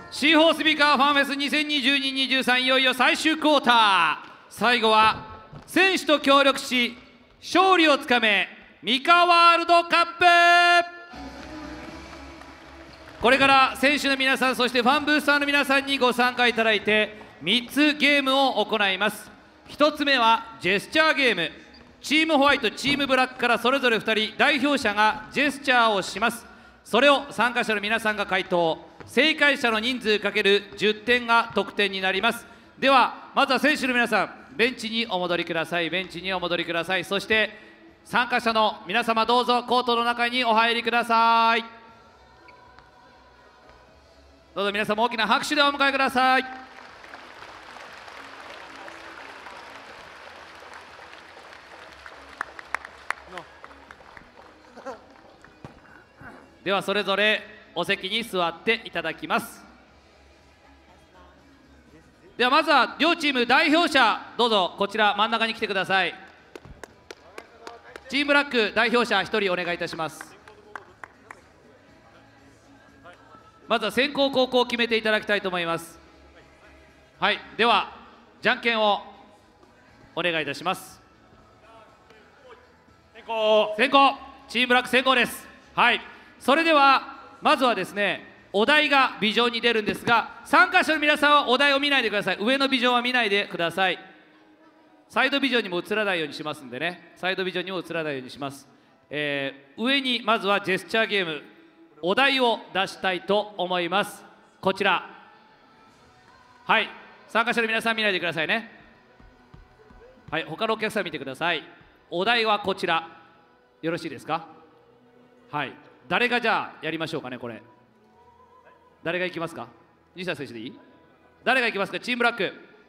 シーホースビカーファンフェスにせんにじゅうに にじゅうさんいよいよ最終クォーター。最後は選手と協力し勝利をつかめミカワールドカップ。これから選手の皆さん、そしてファンブースターの皆さんにご参加いただいてみっつゲームを行います。ひとつめはジェスチャーゲーム。チームホワイト、チームブラックからそれぞれふたり代表者がジェスチャーをします。それを参加者の皆さんが回答、正解者の人数 ×じゅってんが得点になります。ではまずは選手の皆さん、ベンチにお戻りください。ベンチにお戻りください。そして参加者の皆様、どうぞコートの中にお入りください。どうぞ皆様大きな拍手でお迎えください。ではそれぞれお席に座っていただきます。ではまずは両チーム代表者、どうぞこちら真ん中に来てください。チームブラック代表者ひとりお願いいたします。まずは先攻後攻を決めていただきたいと思います。はい、ではじゃんけんをお願いいたします。先攻先攻チームブラック先攻です。はい、それではまずはですね、お題がビジョンに出るんですが、参加者の皆さんはお題を見ないでください。上のビジョンは見ないでください。サイドビジョンにも映らないようにしますんでね、サイドビジョンにも映らないようにします。えー、上にまずはジェスチャーゲーム、お題を出したいと思います。こちら、はい、参加者の皆さん見ないでくださいね。はい、他のお客さん見てください。お題はこちら、よろしいですか。はい、誰がじゃあやりましょうかね。これ誰がいきますか。西田選手でいい？誰がいきますか。チームブラック。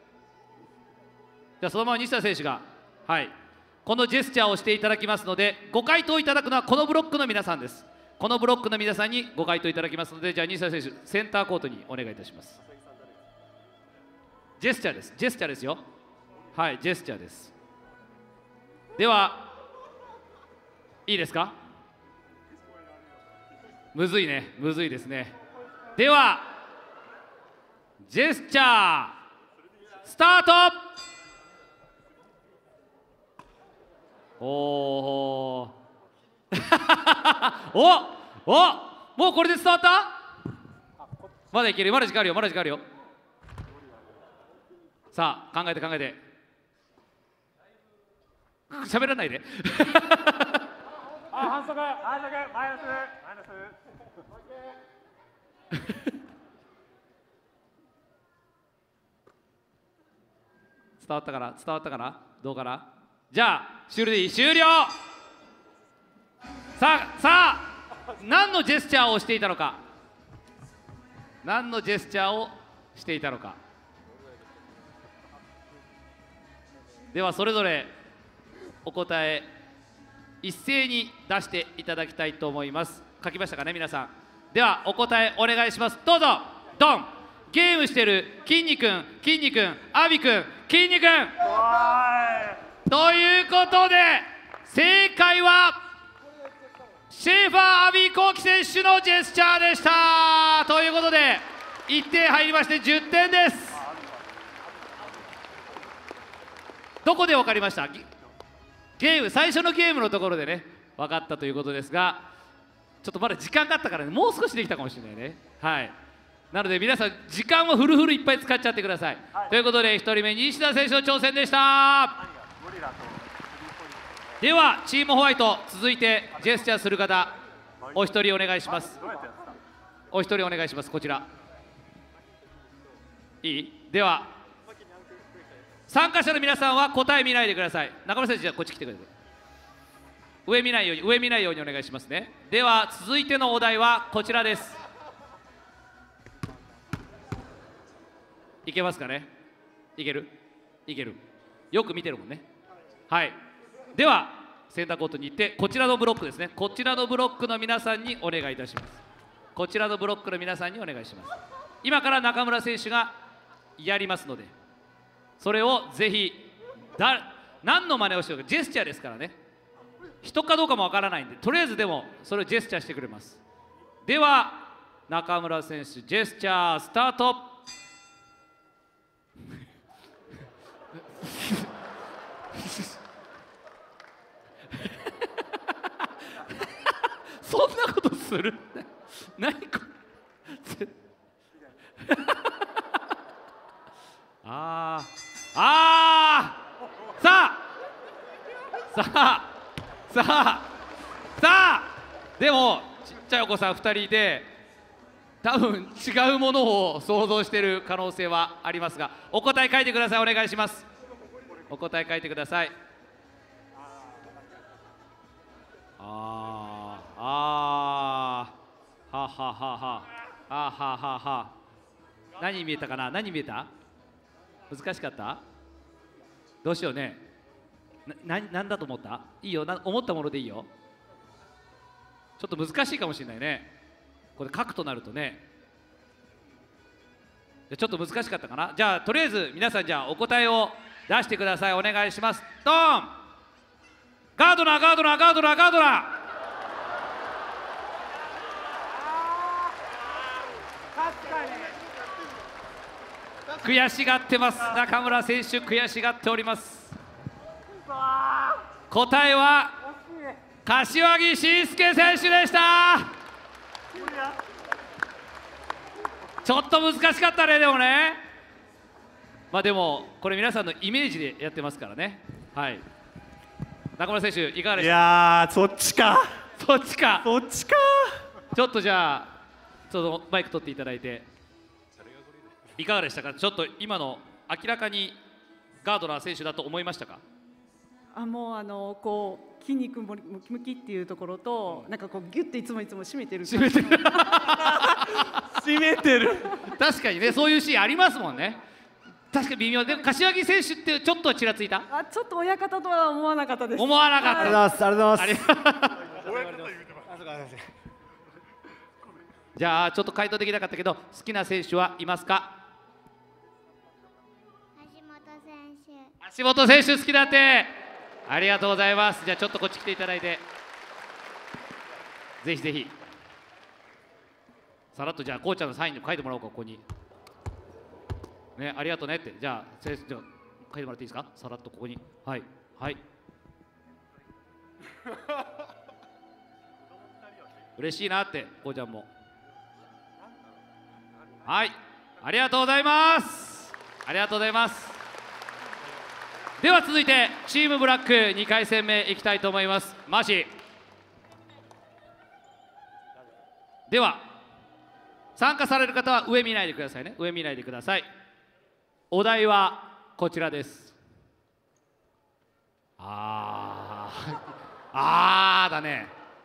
じゃあそのまま西田選手が、はい、このジェスチャーをしていただきますので、ご回答いただくのはこのブロックの皆さんです。このブロックの皆さんにご回答いただきますので、じゃあ西田選手センターコートにお願いいたします。ジェスチャーです。ジェスチャーですよ。はい、ジェスチャーです。ではいいですか。むずいね、むずいですね。ではジェスチャースタート。おおおお、もうこれで伝わった。まだいける、まだ時間あるよ、まだ時間あるよ。さあ考えて考えて、喋らないであ、反則、反則、マイナス、マイナス。 伝わったかな、伝わったかな、どうかな。じゃあ終了でいい、終了。さあさあ、何のジェスチャーをしていたのか、何のジェスチャーをしていたのか。ではそれぞれお答え一斉に出していただきたいと思います。書きましたかね皆さん。ではお答えお願いします。どうぞ。ドン。ゲームしてるきんに君、きんに君、アビ君、きんに君。ということで正解はシェーファー・アビー・コーキ選手のジェスチャーでした。ということでいってん入りましてじゅってんです。どこで分かりました？ゲーム、最初のゲームのところでね分かったということですが、ちょっとまだ時間があったからね、もう少しできたかもしれないね。はい、なので皆さん時間をフルフルいっぱい使っちゃってください、はい、ということでひとりめ西田選手の挑戦でした。ではチームホワイト、続いてジェスチャーする方お一人お願いします。お一人お願いします。こちらいい？では参加者の皆さんは答え見ないでください。中村選手、じゃあこっち来てください。上見ないように、上見ないようにお願いしますね。では続いてのお題はこちらです。いけますかね。いける？いける。よく見てるもんね。はい、ではセンターコートに行って、こちらのブロックですね、こちらのブロックの皆さんにお願いいたします。こちらのブロックの皆さんにお願いします。今から中村選手がやりますので、それをぜひだ何の真似をしてるか、ジェスチャーですからね、人かどうかもわからないんで、とりあえずでもそれをジェスチャーしてくれます。では中村選手ジェスチャースタート。そんなことする？何これ。あーあー、さあさあさあさあ、でもちっちゃいお子さんふたりいて多分違うものを想像している可能性はありますが、お答え書いてください。お願いします。お答え書いてください。あーあー、はははははははは。何見えたかな？何見えた？難しかった？どうしようね。な、な、なんだと思った？いいよ、な、思ったものでいいよ。ちょっと難しいかもしれないね。これ書くとなるとね。ちょっと難しかったかな。じゃあとりあえず皆さん、じゃあお答えを出してください。お願いします。ドン。ガードナー、ガードナー、ガードナー、ガードナー。悔しがってます。中村選手悔しがっております。答えは柏木慎介選手でした。ちょっと難しかったね。でもね、まあでもこれ皆さんのイメージでやってますからね。はい、中村選手いかがでしたか？いやー、そっちかそっちかそっちか。 ちょっとじゃあちょっとマイク取っていただいて、いかがでしたか？ちょっと今の明らかにガードナー選手だと思いましたか？ あ、もうあのこう筋肉ムキムキっていうところと、なんかこうギュッていつもいつも締めてる締めてる締めてる確かにね、そういうシーンありますもんね。確かに微妙で、柏木選手ってちょっとはちらついた？ あ、ちょっと親方とは思わなかったです。 思わなかった。 ありがとうございます。ありがとうございます。 じゃあちょっと回答できなかったけど、好きな選手はいますか？ 橋本選手。 橋本選手好きだって。ありがとうございます。じゃあちょっとこっち来ていただいて、ぜひぜひさらっとじゃあこうちゃんのサインで書いてもらおうか、ここにね。ありがとうねって。じゃあ先生、じゃあ書いてもらっていいですか？さらっとここに。はいはい嬉しいなって、こうちゃんも。はい、ありがとうございます。ありがとうございます。では続いてチームブラックにかい戦目いきたいと思います。マーシー。では参加される方は上見ないでくださいね。上見ないでください。お題はこちらです。あーあーだね。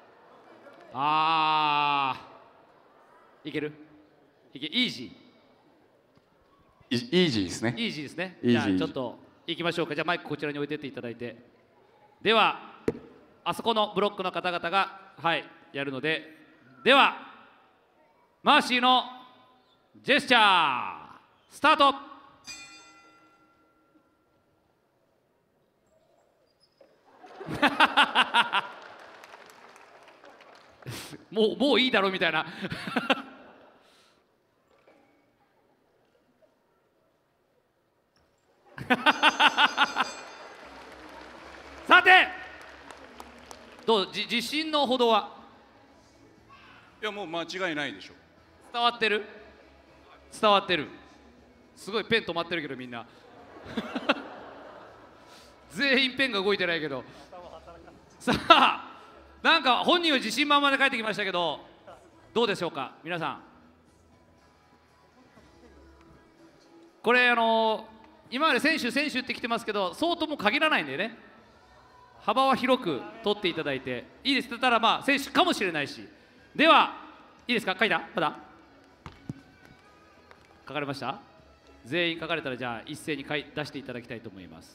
あーいける？いけ、イージー。イージーですね。 イージーですね。 イージー。 じゃあちょっと行きましょうか。じゃあマイクこちらに置いてっていただいて、ではあそこのブロックの方々がはいやるので、ではマーシーのジェスチャースタート。もうもういいだろみたいなさてどう、じ自信のほどは？ いや、もう間違いないでしょ。 伝わってる？伝わってる。すごいペン止まってるけどみんな全員ペンが動いてないけど。さあなんか本人は自信満々で帰ってきましたけど、どうでしょうか皆さん。これあの今まで選手選手って来てますけど、そうとも限らないんでね、幅は広く取っていただいていいです。だったらまあ選手かもしれないし。ではいいですか？書いた？まだ書かれました？全員書かれたらじゃあ一斉に書い出していただきたいと思います。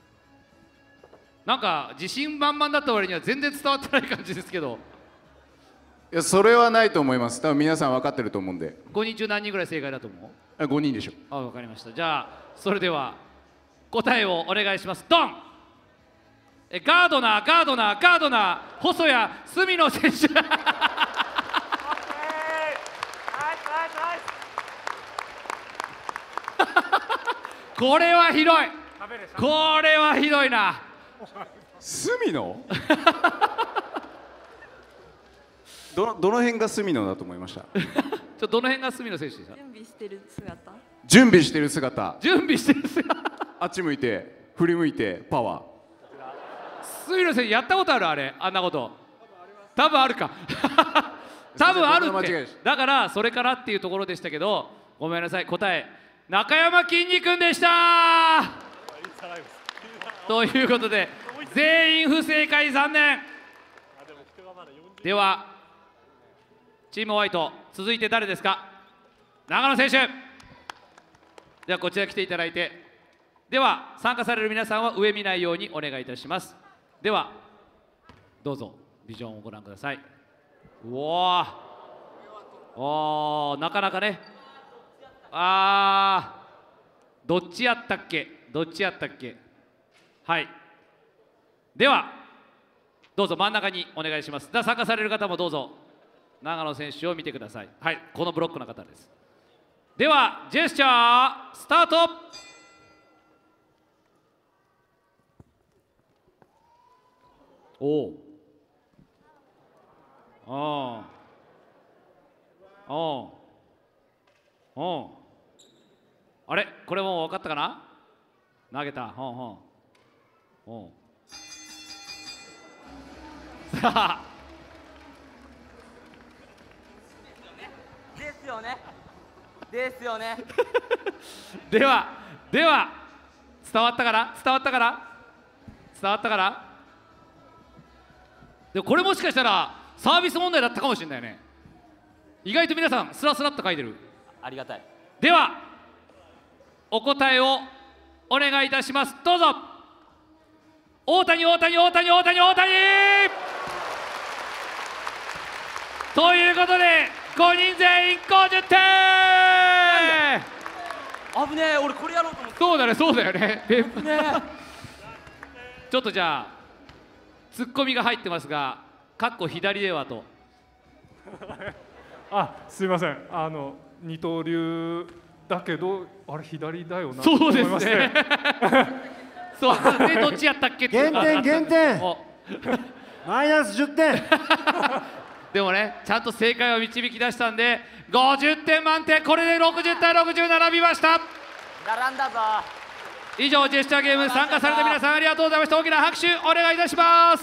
なんか自信満々だった割には全然伝わってない感じですけど。 いや、それはないと思います。多分皆さん分かってると思うんで。 ごにん中何人ぐらい正解だと思う？ あ、ごにんでしょ。 あ、分かりました。じゃあそれでは答えをお願いします。ドン。えガードナー、ガードナー、ガードナー、細谷隅野選手これはひどい。これはひどいな。 隅野どのどの辺が隅野だと思いました？ ちょっとどの辺が隅野選手でした？ 準備してる姿。 準備してる姿。 準備してる姿。 あっち向いて振り向いてパワー。 隅野選手やったことある？あれ、あんなこと。多分あるか。多分あるってだからそれからっていうところでしたけど、ごめんなさい。答え中山きんに君でした。ということで全員不正解、残念。ではチームホワイト、続いて誰ですか？長野選手。ではこちら来ていただいて、では参加される皆さんは上見ないようにお願いいたします。ではどうぞビジョンをご覧ください。うおーおー、なかなかね。あー、どっちやったっけどっちやったっけ。はい、ではどうぞ真ん中にお願いします。では参加される方もどうぞ長野選手を見てください。はい、このブロックの方です。ではジェスチャースタート。おおああおおおあれ、これもう分かったかな。投げた。ほんほんおうさあですよねですよねではでは伝わったかな伝わったかな伝わったかな。でもこれもしかしたらサービス問題だったかもしれないね。意外と皆さんスラスラっと書いてる。 ありがたい。 ではお答えをお願いいたします。どうぞ。大谷大谷大谷大谷大谷ということでごにん全員ごじゅってん。 危ねえ、俺これやろうと思って。 そうだね、そうだよね。 ねちょっとじゃあツッコミが入ってますが、かっこ左ではと。 あ、すいません。あの二刀流だけどあれ左だよな。 そうですね。そうでどっちやったっけって。 減点減点。マイナスじゅってん。 でもね、ちゃんと正解を導き出したんでごじゅってん満点。これでろくじゅうたいろくじゅう並びました。 並んだぞ。 以上ジェスチャーゲーム参加された皆さんありがとうございました。大きな拍手お願いいたします。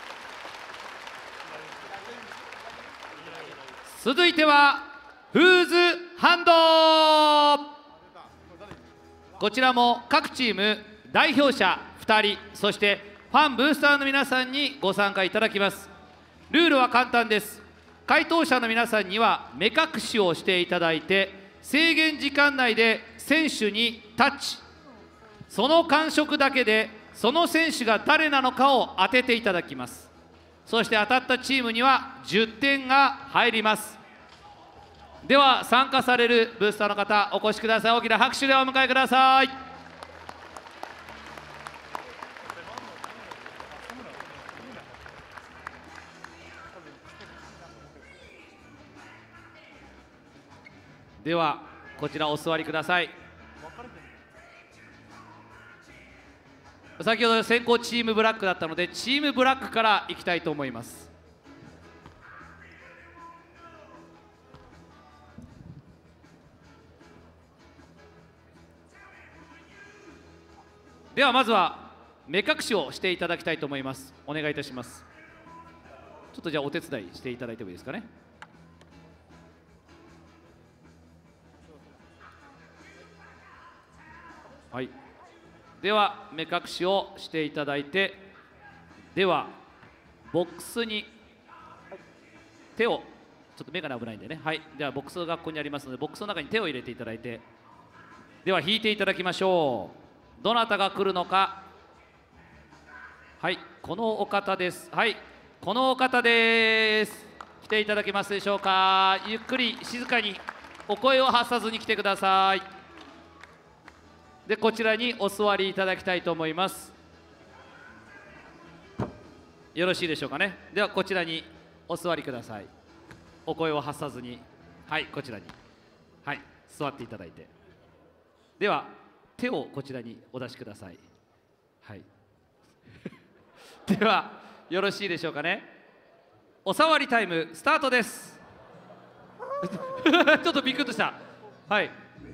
続いてはフーズハンド。こちらも各チーム代表者ふたり、そしてファンブースターの皆さんにご参加いただきます。ルールは簡単です。回答者の皆さんには目隠しをしていただいて、制限時間内で選手にタッチ、その感触だけでその選手が誰なのかを当てていただきます。そして当たったチームにはじゅってんが入ります。では参加されるブースターの方お越しください。大きな拍手でお迎えください。ではこちらお座りください。先ほど先行チームブラックだったのでチームブラックからいきたいと思います。ではまずは目隠しをしていただきたいと思います。お願いいたします。ちょっとじゃあお手伝いしていただいてもいいですかね。はい、では目隠しをしていただいて、ではボックスに手を、ちょっと目が危ないんでね、はい、ではボックスがここにありますのでボックスの中に手を入れていただいて、では引いていただきましょう。どなたが来るのか。はい、このお方です。はい、このお方です。来ていただけますでしょうか。ゆっくり静かにお声を発さずに来てください。でこちらにお座りいただきたいと思います。よろしいでしょうかね。ではこちらにお座りください。お声を発さずに、はい、こちらに。 はい座っていただいて、では手をこちらにお出しください。はいではよろしいでしょうかね。おさわりタイムスタートですちょっとビクッとした。はい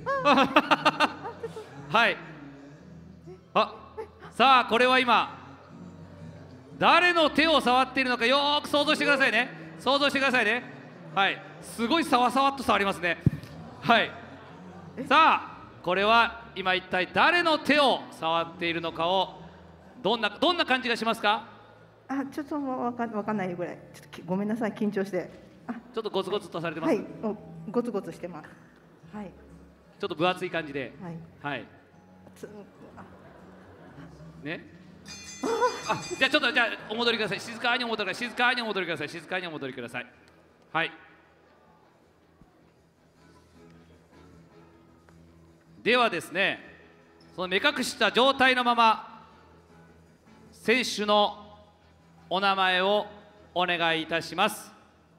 はいあさあこれは今誰の手を触っているのかよーく想像してくださいね。想像してくださいね。はいすごいさわさわっと触りますね。はいさあこれは今一体誰の手を触っているのかをどんなどんな感じがしますか。 あ、ちょっとわかわかんないぐらい。ちょっときごめんなさい、緊張して。 ちょっとゴツゴツとされてます。 はい、おゴツゴツしてます。はい。 ちょっと分厚い感じで。 はい。 はい。ね。あ、じゃあちょっとじゃあお戻りください。静かにお戻りください。静かにお戻りください。静かにお戻りください。はい。ではですね、その目隠した状態のまま選手のお名前をお願いいたします。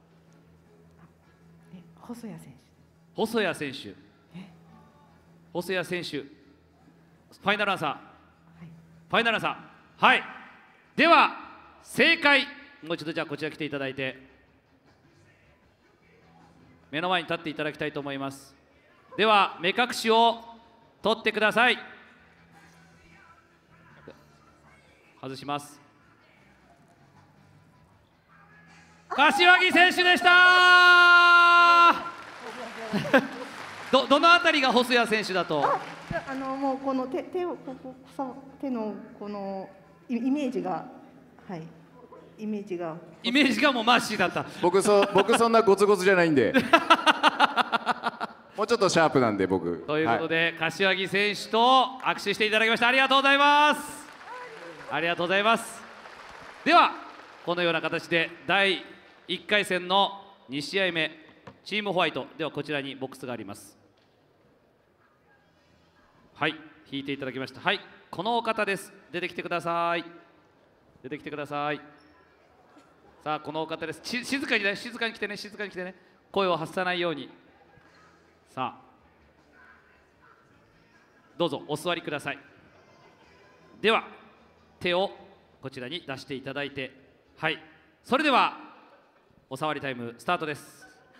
細谷選手。 細谷選手。細谷選手。ファイナルアンサー。はい、ファイナルアンサー。はい。では正解。もう一度じゃあこちら来ていただいて、目の前に立っていただきたいと思います。では目隠しを取ってください。外します。柏木選手でしたどどのあたりが細谷選手だと。 あ、あのもうこの手手をここさ手のこのイイメージがはいイメージがイメージがもうマーシーだった。 僕そ僕そんなゴツゴツじゃないんでもうちょっとシャープなんで僕。 ということで、はい、柏木選手と握手していただきました。ありがとうございます。ありがとうございます。ではこのような形でだいいっかい戦のに試合目チームホワイトではこちらにボックスがあります。はい引いていただきました。はいこのお方です。出てきてください。出てきてください。さあこのお方です。し静かにね静かに来てね静かに来てね声を発さないように。さあどうぞお座りください。では手をこちらに出していただいて、はいそれではおさわりタイムスタートです。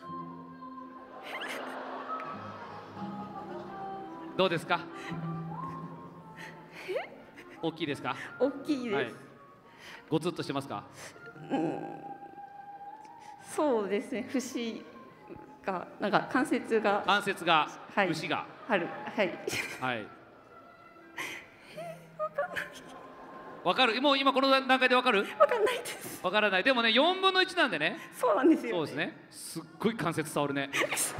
どうですか。大きいですか。 大きいです、はい、 ごつっとしてますか。 うんそうですね。節がなんか関節が関節が、 はい、 節があるはいはいわかる。もう今この段階でわかる。 わかんないです。 わからない。でもねよんぶんのいちなんでね。 そうなんですよ、ね、 そうですね。すっごい関節触るね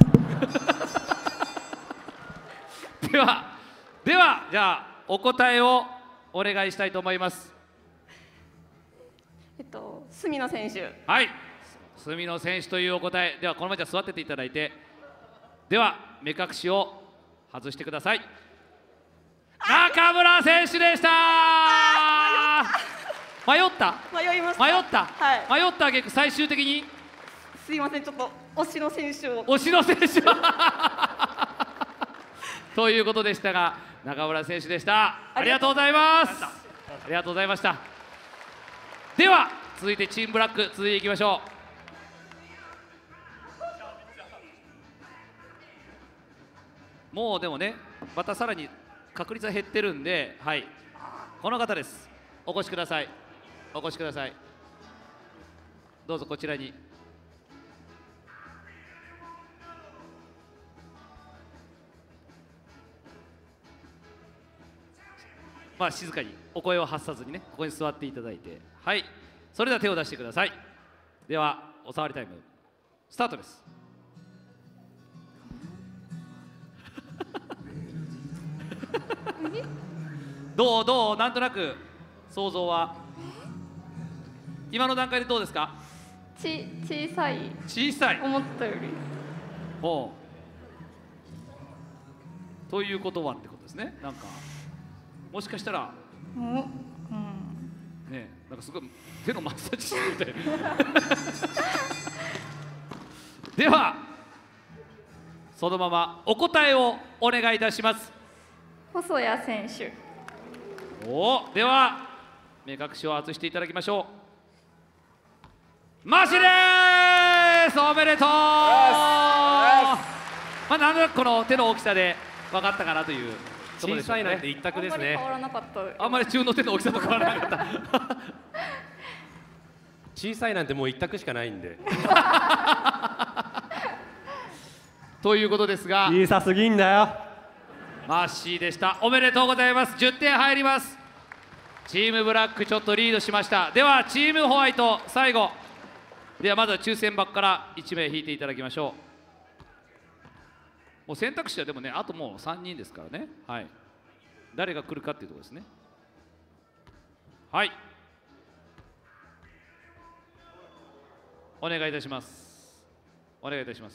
ではではじゃあお答えをお願いしたいと思います。 えっと隅野選手。 はい隅野選手というお答えではこのままじゃ座ってていただいて、では目隠しを外してください。中村選手でした。迷った迷いました。 迷った、 はい、 迷った挙句最終的にすいませんちょっと推しの選手を推しの選手ということでしたが中村選手でした。ありがとうございます。ありがとうございました。では続いてチームブラック続いていきましょう。もうでもねまたさらに確率は減ってるんで、はい、この方です。お越しください。お越しください。どうぞこちらに。まあ静かにお声を発さずにねここに座っていただいて、はい、それでは手を出してください。ではおさわりタイムスタートですどうどうなんとなく想像は今の段階でどうですか。 ち小さい小さい思ったより。 ほうということはってことですね。なんかもしかしたらうん、うん、 ねなんかすごい手のマッサージしてるみたいではそのままお答えをお願いいたします。 細谷選手。 おお、では目隠しを外していただきましょう。マシです。おめでとう。まあなんとなくこの手の大きさで分かったかなというところでしょうね。 小さいなんて一択ですね。 あんまり変わらなかった。 あんまり中の手の大きさと変わらなかった小さいなんてもう一択しかないんでということですが、 小さすぎんだよ。 マッシーでした。おめでとうございます。じゅってん入ります。チームブラックちょっとリードしました。ではチームホワイト最後ではまずは抽選箱からいちめい引いていただきましょう。もう選択肢はでもね、あともうさんにんですからね。はい、誰が来るかっていうところですね。はい、お願いいたします。お願いいたします。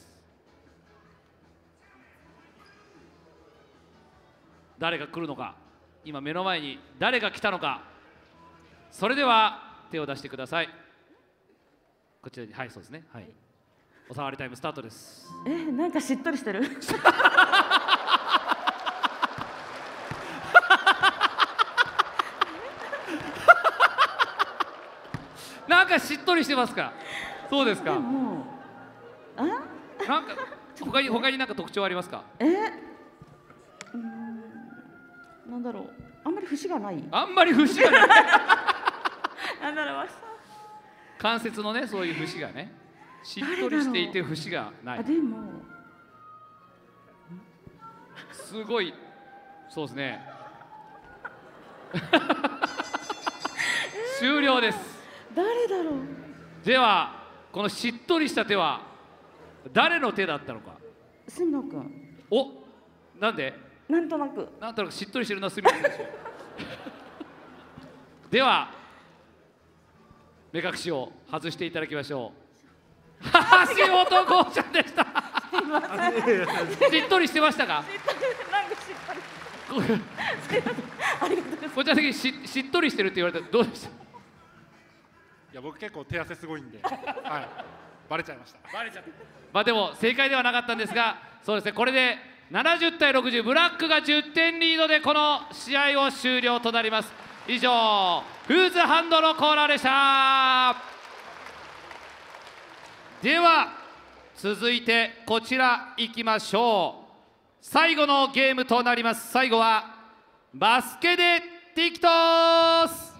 誰が来るのか、今目の前に誰が来たのか。それでは手を出してください。こちらに、はい、そうですね。はい、おさわりタイムスタートです。 え、なんかしっとりしてるなんかしっとりしてますか。そうですか。 あ、 なんか他に他になんか特徴ありますか。 え、うーん、なんだろう、あんまり節がない。 あんまり節がないなんだろう、 関節のね、そういう節がね、しっとりしていて節がない。 あ、でもすごい、そうですね終了です。 誰だろう。 ではこのしっとりした手は誰の手だったのか。 すみのくん。 お、なんで。 なんとなくなんとなくしっとりしてるのはすみのくんですよでは目隠しを外していただきましょう。橋本こうちゃんでしたしっとりしてましたか。こちら的に し, しっとりしてるって言われたらどうでした。 いや、僕結構手汗すごいんで、はい、バレちゃいました。 バレちゃった。まあでも正解ではなかったんですが、そうですね、これでななじゅうたいろくじゅう、ブラックがじゅってんリードでこの試合を終了となります。以上、フーズハンドのコーナーでした。では続いてこちらいきましょう。最後のゲームとなります。最後はバスケでティキトス。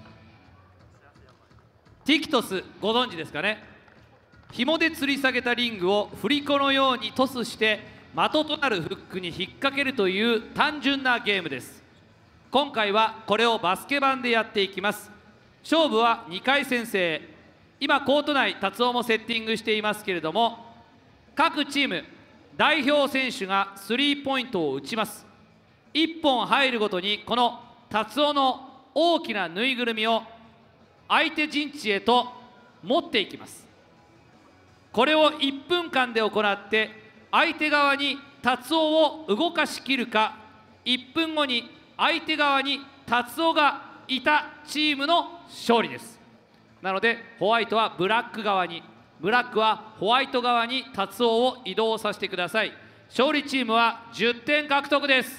ティキトスご存知ですかね。紐で吊り下げたリングを振り子のようにトスして的となるフックに引っ掛けるという単純なゲームです。今回はこれをバスケ版でやっていきます。勝負はにかい戦制。今コート内達夫もセッティングしていますけれども、各チーム代表選手がスリーポイントを打ちます。いっぽん入るごとにこの達夫の大きなぬいぐるみを相手陣地へと持っていきます。これをいっぷんかんで行って相手側に達夫を動かしきるか、いっぷんごに相手側に達夫がいたチームの勝利です。なのでホワイトはブラック側に、ブラックはホワイト側に達夫を移動させてください。勝利チームはじゅってん獲得です。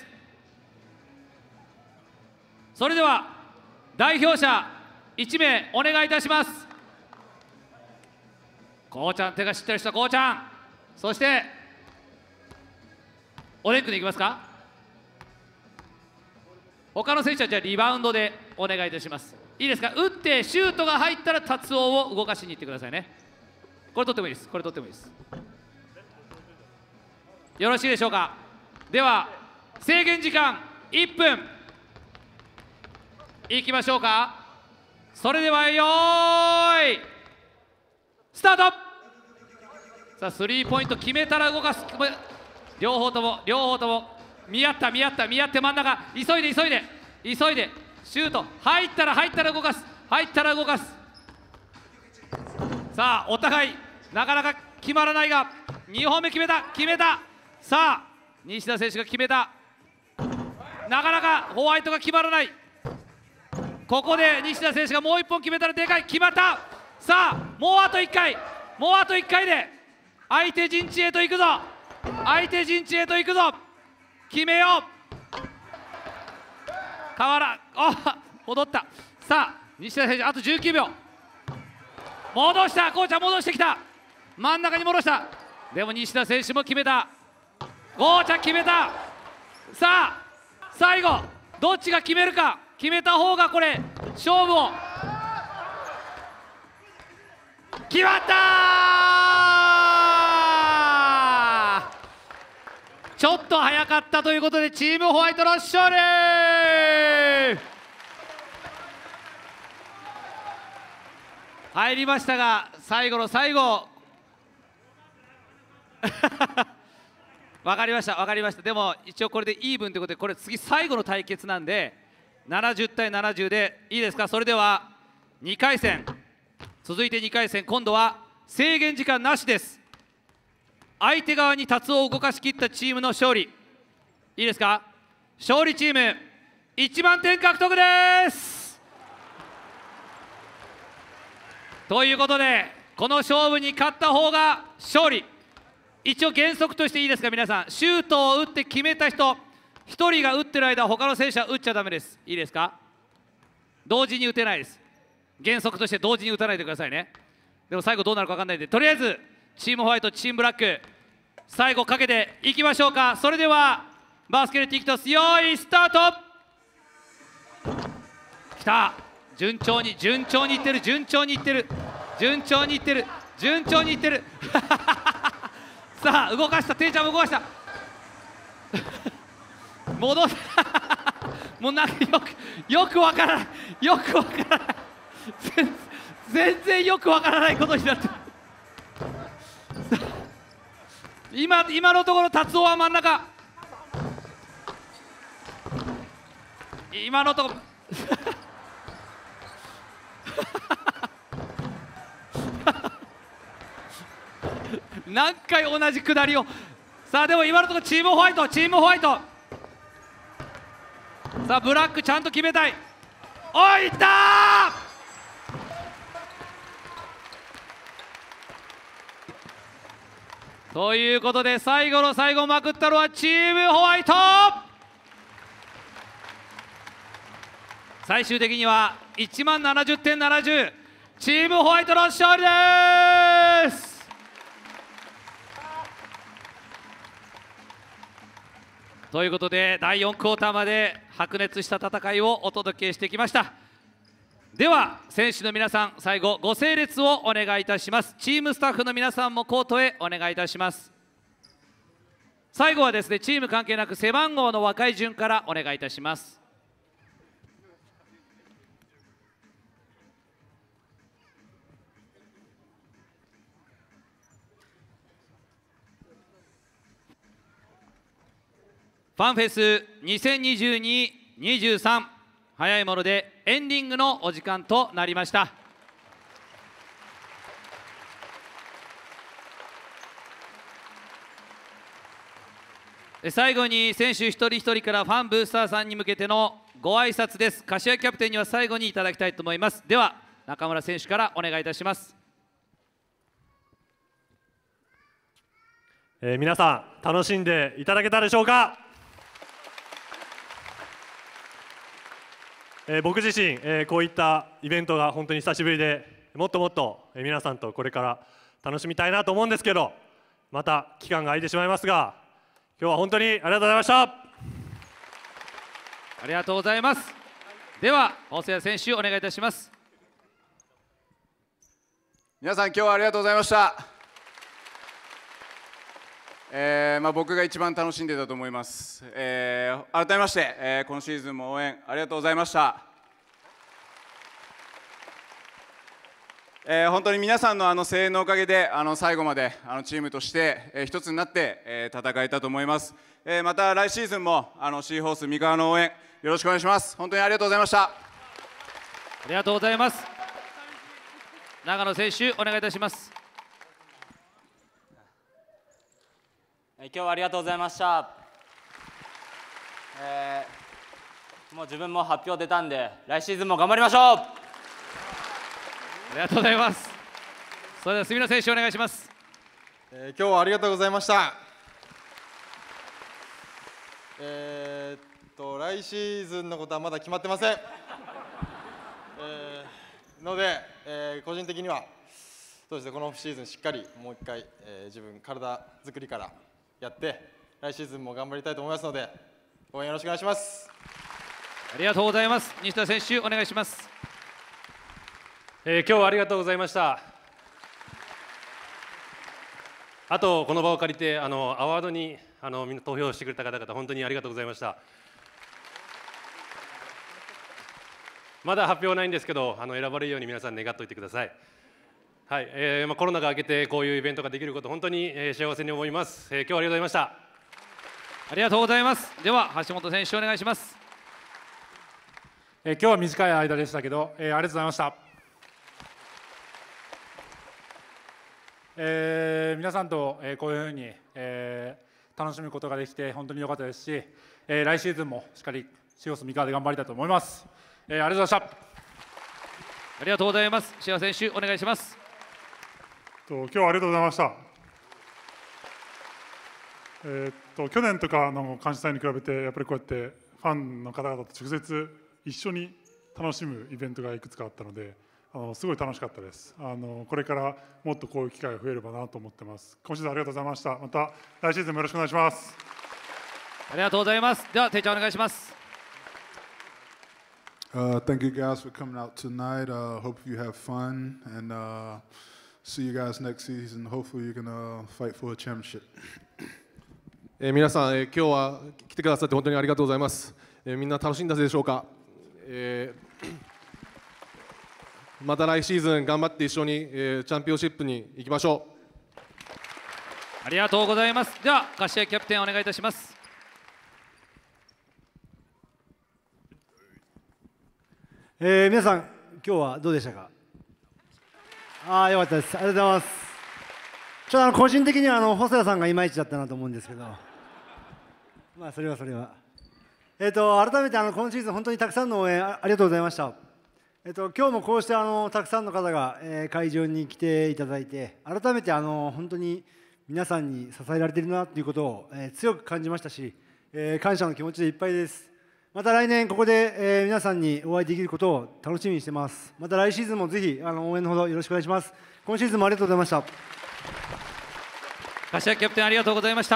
それでは代表者いちめいお願いいたします。こうちゃん、手がしっかりしたこうちゃん、そしておでんくんでいきますか。他の選手はじゃあリバウンドでお願いいたします。いいですか。打ってシュートが入ったら達夫を動かしに行ってくださいね。これ取ってもいいです。これ取ってもいいです。よろしいでしょうか。では制限時間いっぷんいきましょうか。それではよーいスタート。さあスリーポイント決めたら動かす。両方とも両方とも見合った見合った見合って真ん中、急いで急いで急いでシュート入ったら入ったら動かす、入ったら動かす。さあお互いなかなか決まらないがにほんめ決めた決めた。さあ西田選手が決めた。なかなかホワイトが決まらない。ここで西田選手がもういっぽん決めたらでかい。決まった。さあもうあといっかい、もうあといっかいで相手陣地へと行くぞ。 相手陣地へと行くぞ。決めよう。河原、あ、戻った。さあ西田選手あとじゅうきゅうびょう。戻した。こうちゃん戻してきた。真ん中に戻した。でも西田選手も決めた。こうちゃん決めた。さあ最後どっちが決めるか。決めた方がこれ勝負を。決まったー。ちょっと早かったということでチームホワイトの勝利。入りましたが最後の最後わかりましたわかりました。でも一応これでイーブンということでこれ次最後の対決なんでななじゅうたいななじゅうでいいですか。それではにかい戦続いてにかい戦今度は制限時間なしです。相手側にタツを動かしきったチームの勝利。いいですか。勝利チームいちまんてん獲得です。ということでこの勝負に勝った方が勝利。一応原則としていいですか皆さん、シュートを打って決めた人ひとりが打ってる間他の選手は打っちゃダメです。いいですか。同時に打てないです。原則として同時に打たないでくださいね。でも最後どうなるか分かんないんでとりあえずチームホワイトチームブラック最後かけていきましょうか。それではバスケットティキトス用意スタート。きた。順調に順調にいってる順調にいってる順調にいってる順調にいってるさあ動かした。ていちゃんも動かした戻すもうなんかよくよくわからないよくわからない全全然よくわからないことになってる今今のところ達夫は真ん中今のところ何回同じくだりを。さあでも今のところチームホワイトチームホワイトさあブラックちゃんと決めたい。おい、いったーということで最後の最後まくったのはチームホワイト。最終的にはいちまんななじゅってんななじゅうチームホワイトの勝利です。ということでだいよんクォーターまで白熱した戦いをお届けしてきました。では選手の皆さん最後ご整列をお願いいたします。チームスタッフの皆さんもコートへお願いいたします。最後はですねチーム関係なく背番号の若い順からお願いいたします。ファンフェスにせんにじゅうに にじゅうさん早いものでエンディングのお時間となりました。最後に選手一人一人からファンブースターさんに向けてのご挨拶です。柏キャプテンには最後にいただきたいと思います。では中村選手からお願いいたします。 えー、皆さん楽しんでいただけたでしょうか。えー、僕自身、えー、こういったイベントが本当に久しぶりでもっともっと、えー、皆さんとこれから楽しみたいなと思うんですけどまた期間が空いてしまいますが今日は本当にありがとうございました。 ありがとうございます。では細谷選手お願いいたします。 皆さん今日はありがとうございました。えーまあ、僕が一番楽しんでたと思います、えー、改めまして、えー、今シーズンも応援ありがとうございました、えー、本当に皆さんのあの声援のおかげであの最後まであのチームとして、えー、一つになって、えー、戦えたと思います、えー、また来シーズンもあのシーホース三河の応援よろしくお願いします。本当にありがとうございました。 ありがとうございます。長野選手お願いいたします。 今日はありがとうございました、えー、もう自分も発表出たんで来シーズンも頑張りましょう。 ありがとうございます。それでは住野選手お願いします。 えー、今日はありがとうございました。 えー、っと来シーズンのことはまだ決まってません、えー、ので、えー、個人的にはそうですね、このオフシーズンしっかりもう一回、えー、自分体作りからやって来シーズンも頑張りたいと思いますので応援よろしくお願いします。 ありがとうございます。西田選手お願いします。 えー、今日はありがとうございました。あとこの場を借りてあのアワードにあのみんな投票してくれた方々本当にありがとうございました。まだ発表ないんですけどあの選ばれるように皆さん願っておいてください。はい、えーまあ、コロナが明けてこういうイベントができること本当に、えー、幸せに思います、えー、今日はありがとうございました。 ありがとうございます。では橋本選手お願いします。 えー、今日は短い間でしたけど、えー、ありがとうございました。えー、皆さんと、えー、こういうふうに、えー、楽しむことができて本当に良かったですし、えー、来シーズンもしっかりシオス三河で頑張りたいと思います。えー、ありがとうございました。 ありがとうございます。塩選手お願いします。 と今日はありがとうございました。えー、っと去年とかの感謝祭に比べてやっぱりこうやってファンの方々と直接一緒に楽しむイベントがいくつかあったのであのすごい楽しかったです。あのこれからもっとこういう機会が増えればなと思ってます。今シーズンありがとうございました。また来シーズンもよろしくお願いします。 ありがとうございます。では、ていちゃんお願いします。 Uh, thank you guys for coming out tonight. Uh, hope you have fun and uh, see you guys next season. Hopefully you're gonna fight for a championship. えー、皆さん、えー、今日は来てくださって本当にありがとうございます。えー、みんな楽しんだでしょうか。えー、また来シーズン頑張って一緒に、えー、チャンピオンシップに行きましょう。 ありがとうございます。では柏キャプテンお願いいたします。 えー、皆さん今日はどうでしたか。ああよかったです。ありがとうございます。ちょっとあの個人的にはあの細谷さんがいまいちだったなと思うんですけどまあそれはそれはえっ、ー、と改めてあの今シーズン本当にたくさんの応援 あ, ありがとうございました。えっ、ー、と今日もこうしてあのたくさんの方が、えー、会場に来ていただいて改めてあの本当に皆さんに支えられているなということを、えー、強く感じましたし、えー、感謝の気持ちでいっぱいです。また来年ここで、えー、皆さんにお会いできることを楽しみにしてます。また来シーズンもぜひあの応援のほどよろしくお願いします。今シーズンもありがとうございました。 柏キャプテンありがとうございました。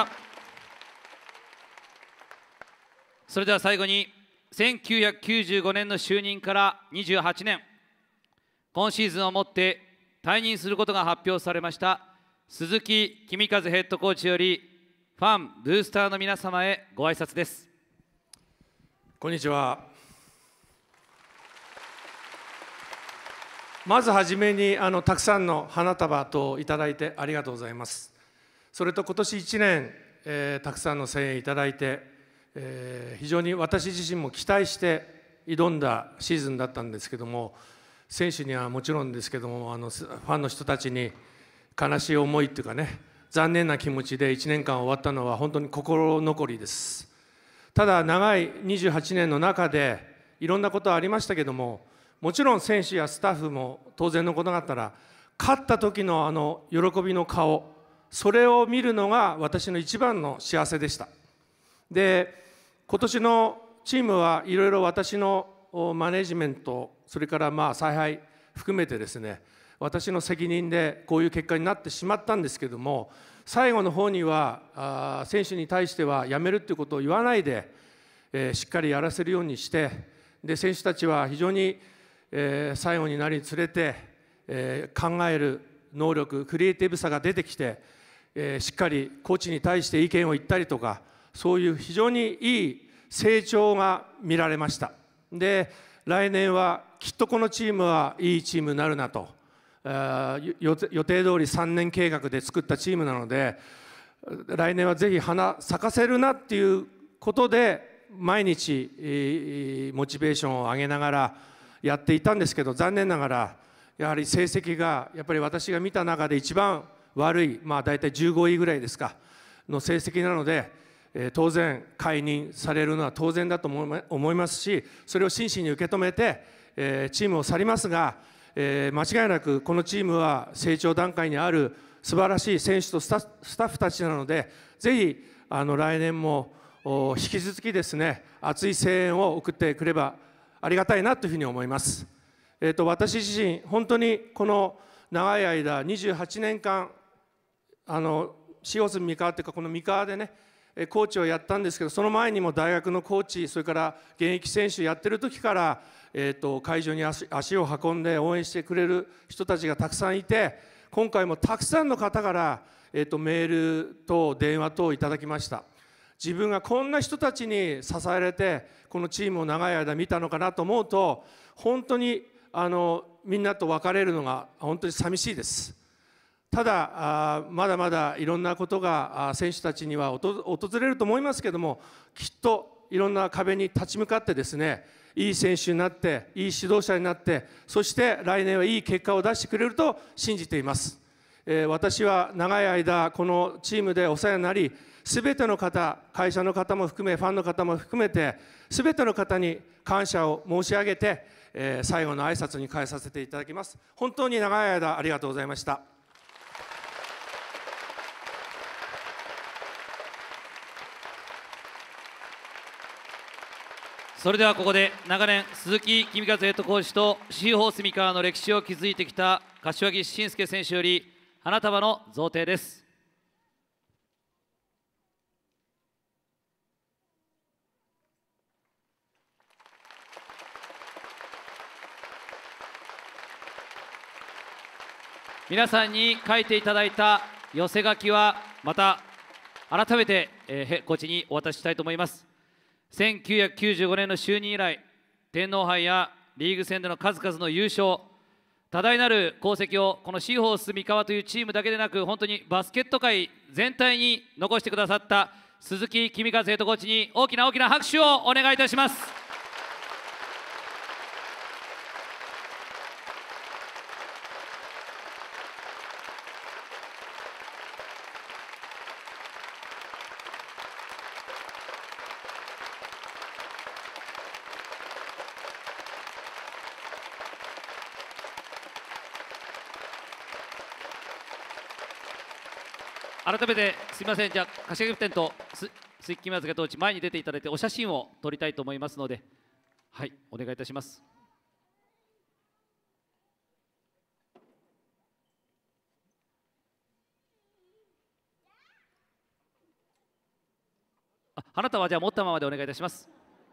それでは最後にせんきゅうひゃくきゅうじゅうごねんの就任からにじゅうはちねん、今シーズンをもって退任することが発表されました鈴木公和ヘッドコーチよりファンブースターの皆様へご挨拶です。 こんにちは。まずはじめにあのたくさんの花束といただいてありがとうございます。それと今年いちねん、えー、たくさんの声援いただいて、えー、非常に私自身も期待して挑んだシーズンだったんですけども、選手にはもちろんですけどもあのファンの人たちに悲しい思いというかね、残念な気持ちでいちねんかん終わったのは本当に心残りです。ただ長いにじゅうはちねんの中でいろんなことはありましたけども、もちろん選手やスタッフも当然のことだったら勝った時のあの喜びの顔、それを見るのが私の一番の幸せでした。で今年のチームはいろいろ私のマネジメント、それからまあ采配含めてですね、私の責任でこういう結果になってしまったんですけども、最後の方にはあ選手に対してはやめるということを言わないで、えー、しっかりやらせるようにして、で選手たちは非常に、えー、最後になりにつれて、えー、考える能力、クリエイティブさが出てきて、えー、しっかりコーチに対して意見を言ったりとか、そういう非常にいい成長が見られました。で来年はきっとこのチームはいいチームになるなと、予定通りさんねん計画で作ったチームなので、来年はぜひ花咲かせるなっていうことで毎日モチベーションを上げながらやっていたんですけど、残念ながらやはり成績がやっぱり私が見た中で一番悪い、まあ大体じゅうごいぐらいですかの成績なので、当然解任されるのは当然だと思いますし、それを真摯に受け止めてチームを去りますが、えー、間違いなくこのチームは成長段階にある素晴らしい選手とスタッフたちなので、ぜひあの来年も引き続きですね、熱い声援を送ってくればありがたいなというふうに思います。えーと、私自身本当にこの長い間にじゅうはちねんかんあのシーホース三河というかこの三河でねコーチをやったんですけど、その前にも大学のコーチ、それから現役選手やってる時から、えーと会場に 足, 足を運んで応援してくれる人たちがたくさんいて、今回もたくさんの方から、えーとメールと電話等をいただきました。自分がこんな人たちに支えられてこのチームを長い間見たのかなと思うと、本当にあのみんなと別れるのが本当に寂しいです。ただあまだまだいろんなことが選手たちには訪れると思いますけども、きっといろんな壁に立ち向かってですね、いい選手になっていい指導者になって、そして来年はいい結果を出してくれると信じています。えー、私は長い間このチームでお世話になり、すべての方、会社の方も含めファンの方も含めてすべての方に感謝を申し上げて、えー、最後の挨拶に変えさせていただきます。本当に長い間ありがとうございました。 それではここで長年鈴木公和ヘッドコーチとシーホース三河の歴史を築いてきた柏木慎介選手より花束の贈呈です。皆さんに書いていただいた寄せ書きはまた改めて、えー、コーチにお渡ししたいと思います。せんきゅうひゃくきゅうじゅうごねんの就任以来、天皇杯やリーグ戦での数々の優勝、多大なる功績をこのシーホース三河というチームだけでなく、本当にバスケット界全体に残してくださった鈴木公和ヘッドコーチに大きな大きな拍手をお願いいたします。改めてすみません、じゃあ柏木キャプテンと鈴木公和ヘッドコーチ前に出ていただいてお写真を撮りたいと思いますので、はいお願いいたします。あ、花束はじゃあ持ったままでお願いいたします。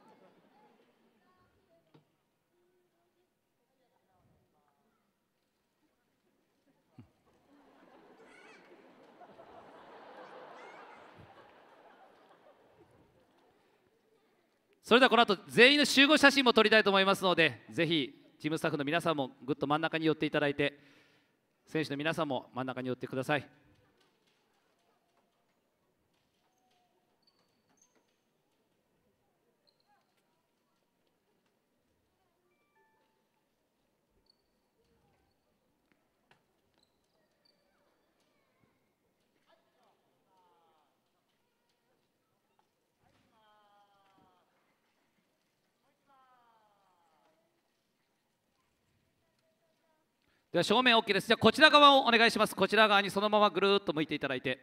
それではこの後全員の集合写真も撮りたいと思いますので、ぜひチームスタッフの皆さんもぐっと真ん中に寄っていただいて、選手の皆さんも真ん中に寄ってください。では正面 OK です。じゃあこちら側をお願いします。こちら側にそのままぐるっと向いていただいて。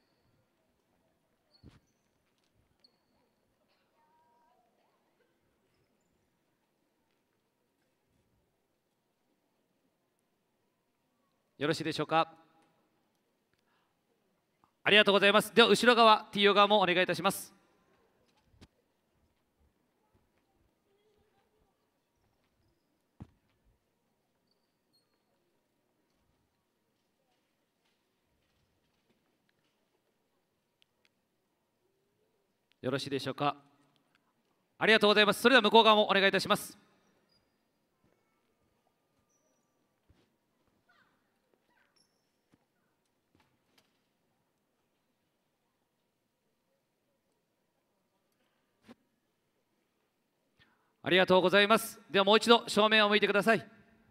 よろしいでしょうか。ありがとうございます。では後ろ側 ティーオー 側もお願いいたします。よろしいでしょうか。ありがとうございます。それでは向こう側もお願いいたします。ありがとうございます。ではもう一度正面を向いてください。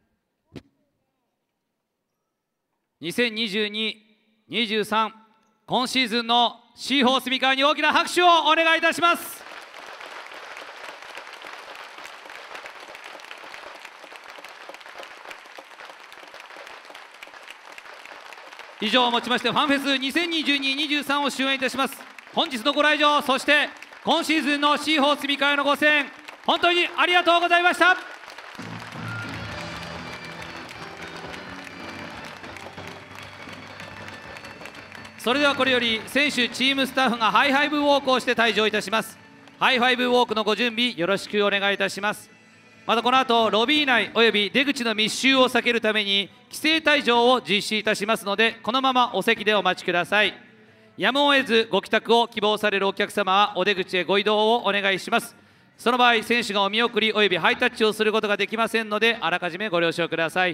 にせんにじゅうに、にじゅうさん今シーズンのシーホース三河に大きな拍手をお願いいたします。以上をもちましてファンフェスにせんにじゅうに、にじゅうさんを終演いたします。本日のご来場、そして今シーズンのシーホース三河のご声援本当にありがとうございました。それではこれより選手チームスタッフがハイファイブウォークをして退場いたします。ハイファイブウォークのご準備よろしくお願いいたします。またこの後ロビー内および出口の密集を避けるために規制退場を実施いたしますので、このままお席でお待ちください。やむを得ずご帰宅を希望されるお客様はお出口へご移動をお願いします。その場合選手がお見送りおよびハイタッチをすることができませんので、あらかじめご了承ください。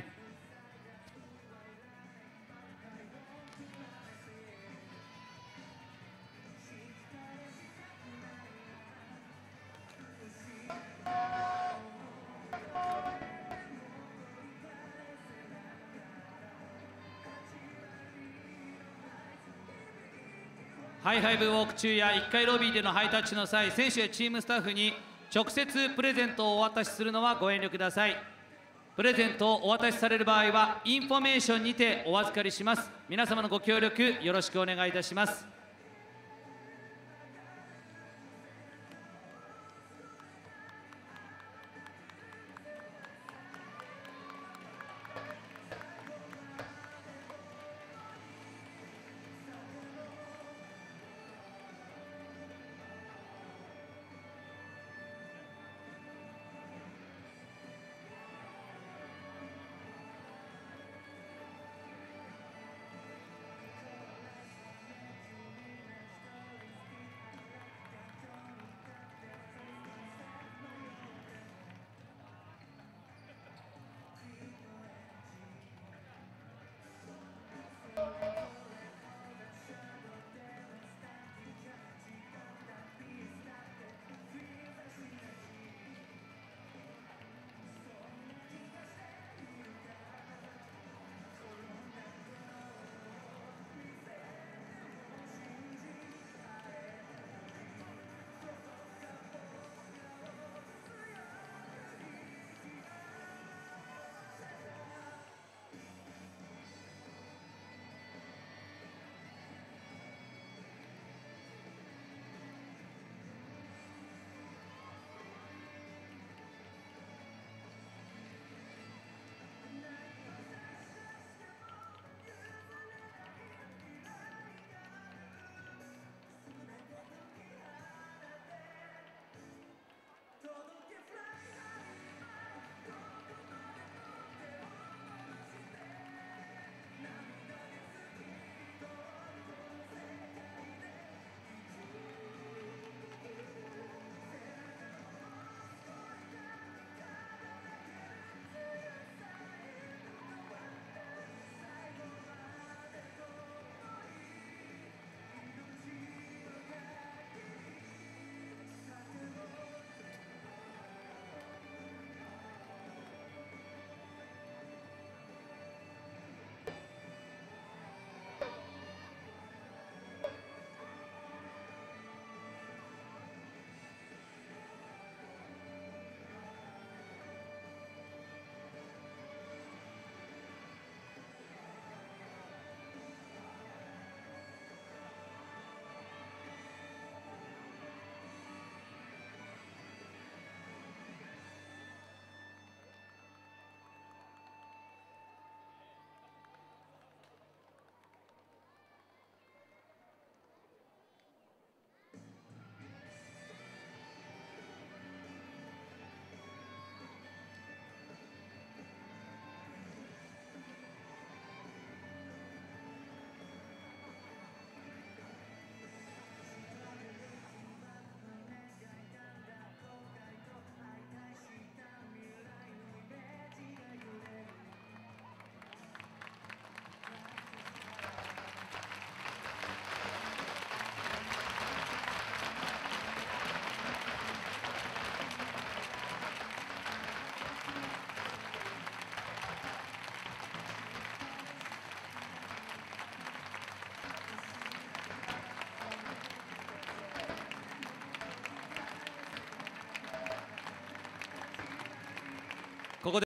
ハイファイブウォーク中やいっかいロビーでのハイタッチの際、選手やチームスタッフに直接プレゼントをお渡しするのはご遠慮ください。プレゼントをお渡しされる場合はインフォメーションにてお預かりします。皆様のご協力よろしくお願いいたします。